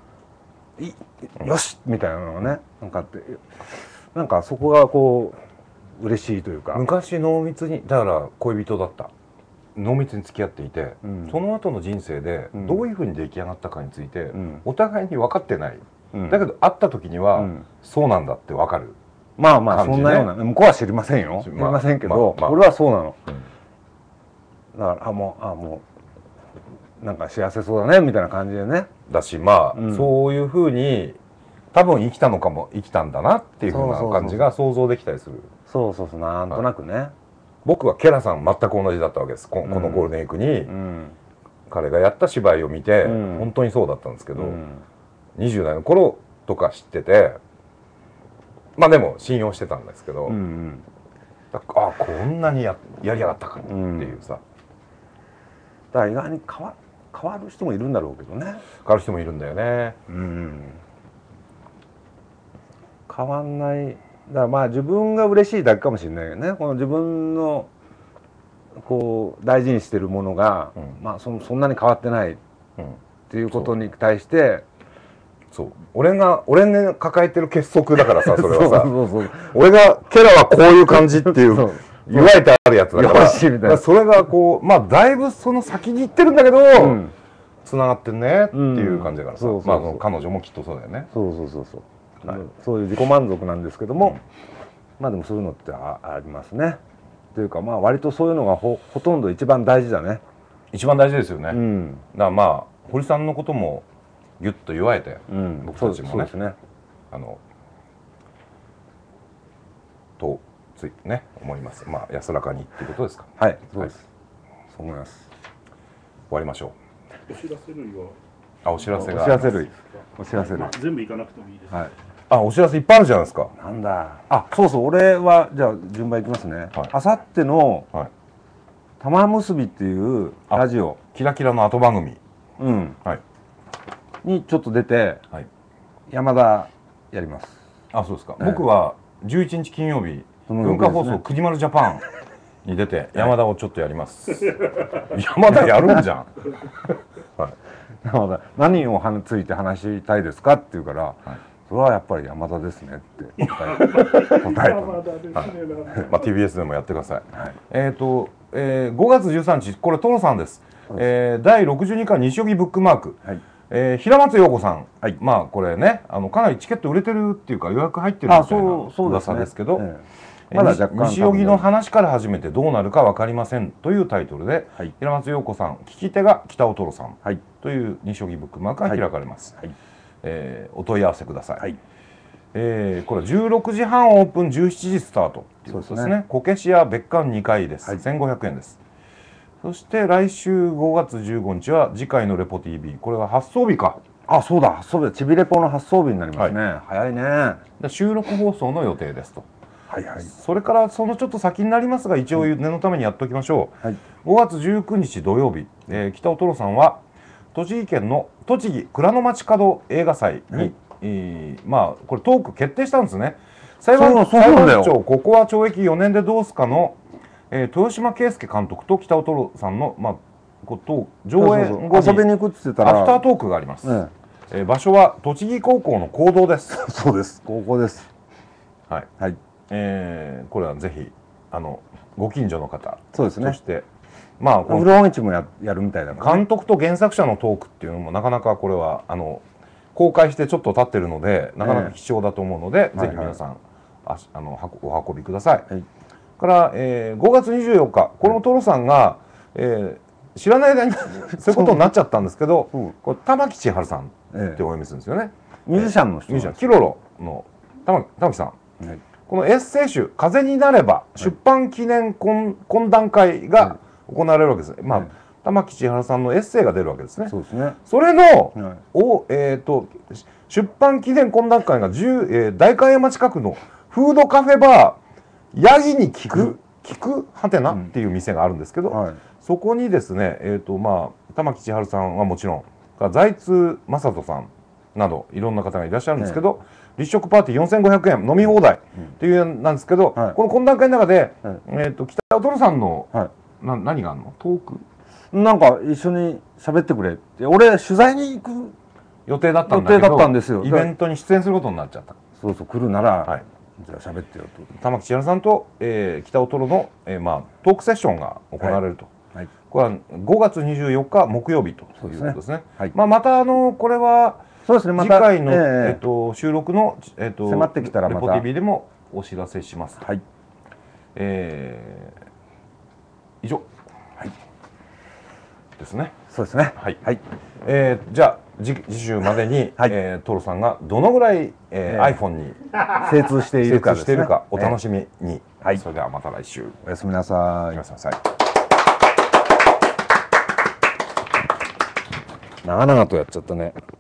Speaker 1: いよしみたいなのがねなんかあってなんかそこがこう嬉しいというか。
Speaker 2: 昔濃密にだから恋人だった濃密に付き合っていて、うん、その後の人生でどういう風に出来上がったかについて、うん、お互いに分かってない、うん、だけど会った時には、うん、そうなんだって分かる。
Speaker 1: まあまあそんなような向こうは知りませんよ知りませんけど、まあまあ、俺はそうなの、うん、だからあもうあもうなんか幸せそうだねみたいな感じでね
Speaker 2: だしまあ、うん、そういうふうに多分生きたのかも生きたんだなっていうふうな感じが想像できたりする。
Speaker 1: そうそうそうなんとなくね、はい、
Speaker 2: 僕はケラさん全く同じだったわけです。このゴールデンウィークに、うん、彼がやった芝居を見て、うん、本当にそうだったんですけど、うん、にじゅう代の頃とか知っててまあでも信用してたんですけど、うんうん、あこんなに や, やりやがったかっていうさ、うん、
Speaker 1: だから意外に変 わ, 変わる人もいるんだろうけどね。変
Speaker 2: わる人もいるんだよね、うん、
Speaker 1: 変わんないだからまあ自分が嬉しいだけかもしれないけどねこの自分のこう大事にしてるものが、うん、まあ そ, そんなに変わってないっていうことに対して、
Speaker 2: そう俺が俺が抱えてる結束だからさそれはさそうそうそう俺がケラはこういう感じっていう言われてあるやつだからからそれがこうまあだいぶその先に行ってるんだけど、うん、つながってんねっていう感じだからさ、うん、まあ彼女もきっとそうだよね。
Speaker 1: そうそうそうそう、はい、そういう自己満足なんですけども、うん、まあでもそういうのって あ, ありますね。というかまあ割とそういうのが ほ, ほとんど一番大事だね。
Speaker 2: 一番大事ですよね、うん、だからまあ堀さんのこともギュッと言われて、うん、僕たちも ね, ねあのとついね思います。まあ安らかにっていうことですか。
Speaker 1: はいそうです、はい、そう思います。
Speaker 2: 終わりましょ
Speaker 4: う。お知らせ類は
Speaker 2: あお知らせが
Speaker 1: お知らせ類お知らせ類、まあ、
Speaker 4: 全部いかなくてもいいです、
Speaker 2: はい、あお知らせいっぱいあるじゃないですか。
Speaker 1: なんだあそうそう俺はじゃあ順番いきますね。あさっての玉結びっていうラジオ
Speaker 2: キラキラの後番組
Speaker 1: うんはいにちょっと出て、はい、山田やります。
Speaker 2: あそうですか、えー、僕はじゅういちにち金曜日文化放送くじまるジャパンに出て山田をちょっとやります山田やるんじゃん、
Speaker 1: はい、山田何をついて話したいですかって言うから、はい、それはやっぱり山田ですねって答えた答えた、はい
Speaker 2: まあ、ティービーエス でもやってください、はい、えっ、ー、と、えー、ごがつじゅうさんにちこれトロさんです、えー、だいろくじゅうにかい西荻ブックマーク、はいえー、平松陽子さん、はい、まあこれねあのかなりチケット売れてるっていうか予約入ってるみたいな噂ですけど、まだ若干西荻の話から始めてどうなるか分かりませんというタイトルで、はい、平松陽子さん聞き手が北尾トロさん、はい、という西荻ブックマークが開かれます、はいえー、お問い合わせください、はいえー、これじゅうろくじはんオープンじゅうしちじスタートっていうことですね。こけし屋別館にかいです、はい、せんごひゃくえんです。 そして来週ごがつじゅうごにちは次回のレポ ティービー、これは発送日か。
Speaker 1: あ、そうだ、発送日、ちびレポの発送日になりますね。はい、早いね。
Speaker 2: 収録放送の予定ですと。
Speaker 1: はいはい。
Speaker 2: それからそのちょっと先になりますが、一応念のためにやっておきましょう。はい、ごがつじゅうくにち土曜日、えー、北尾トロさんは栃木県の栃木蔵の町角映画祭に、はい、えー、まあこれトーク決定したんですね。裁判長、ここは懲役よねんでどうすかの、えー、豊島圭介監督と北尾トロさんの、まあ、こと上映後に
Speaker 1: 遊びに行くって言ってたら
Speaker 2: アフタートークがあります。ね、えー、場所は栃木高校の講堂です。
Speaker 1: そうです、高校です。
Speaker 2: はい、はい、えー、これはぜひあのご近所の方、
Speaker 1: そうですね、
Speaker 2: そしてまあ
Speaker 1: 古本市も や, やるみたいだから、
Speaker 2: ね、監督と原作者のトークっていうのもなかなかこれはあの公開してちょっと経ってるのでなかなか貴重だと思うので、えー、ぜひ皆さん、はいはい、あのお運びください。はい、から、えー、ごがつにじゅうよっか、このトロさんが、えー、知らない間にそういうことになっちゃったんですけど、これ玉木千春さんってお読みするんですよね。
Speaker 1: えー、ミュージシャンの人、
Speaker 2: ミュージシャンキロロの玉木さん。はい、このエッセイ集「風になれば」出版記念懇談会が行われるわけです。まあ玉木千春さんのエッセイが出るわけですね。
Speaker 1: そうですね。
Speaker 2: それのをえっと出版記念懇談会が代官山近くのフードカフェバーヤギに聞く聞くはてなっていう店があるんですけど、そこにですね、えっとまあ玉木千春さんはもちろん財津正人さんなどいろんな方がいらっしゃるんですけど、立食パーティーよんせんごひゃくえん飲み放題っていうなんですけど、はい、この懇談会の中で、はい、えー、と北尾トロさんの、はい、な何があるのトーク
Speaker 1: なんか一緒に喋ってくれって俺取材に行く
Speaker 2: 予定だったんだけど、予定だったんですよ。イベントに出演することになっちゃった。
Speaker 1: そうそう、来るなら、はい、じゃあ喋ってよと。
Speaker 2: 玉木千春さんと、えー、北尾トロの、えーまあ、トークセッションが行われると。はいはい、これはごがつにじゅうよっか木曜日ということですね。はい、まあまたあのこれはそうですね、また次回の、えーえー、と収録の、えー、と
Speaker 1: 迫ってきたらまた
Speaker 2: レポ ティービー でもお知らせします。はい、えー、以上、はい、ですね。
Speaker 1: そうですね。
Speaker 2: はい、はい、えー、じゃあ次次週までに、はい、えー、トロさんがどのぐらい、えーえー、iPhone に
Speaker 1: 精通しているか
Speaker 2: ですね、お楽しみに。えー、はい、それではまた来週。
Speaker 1: おやすみなさい。
Speaker 2: おやすみなさい。
Speaker 1: 長々とやっちゃったね。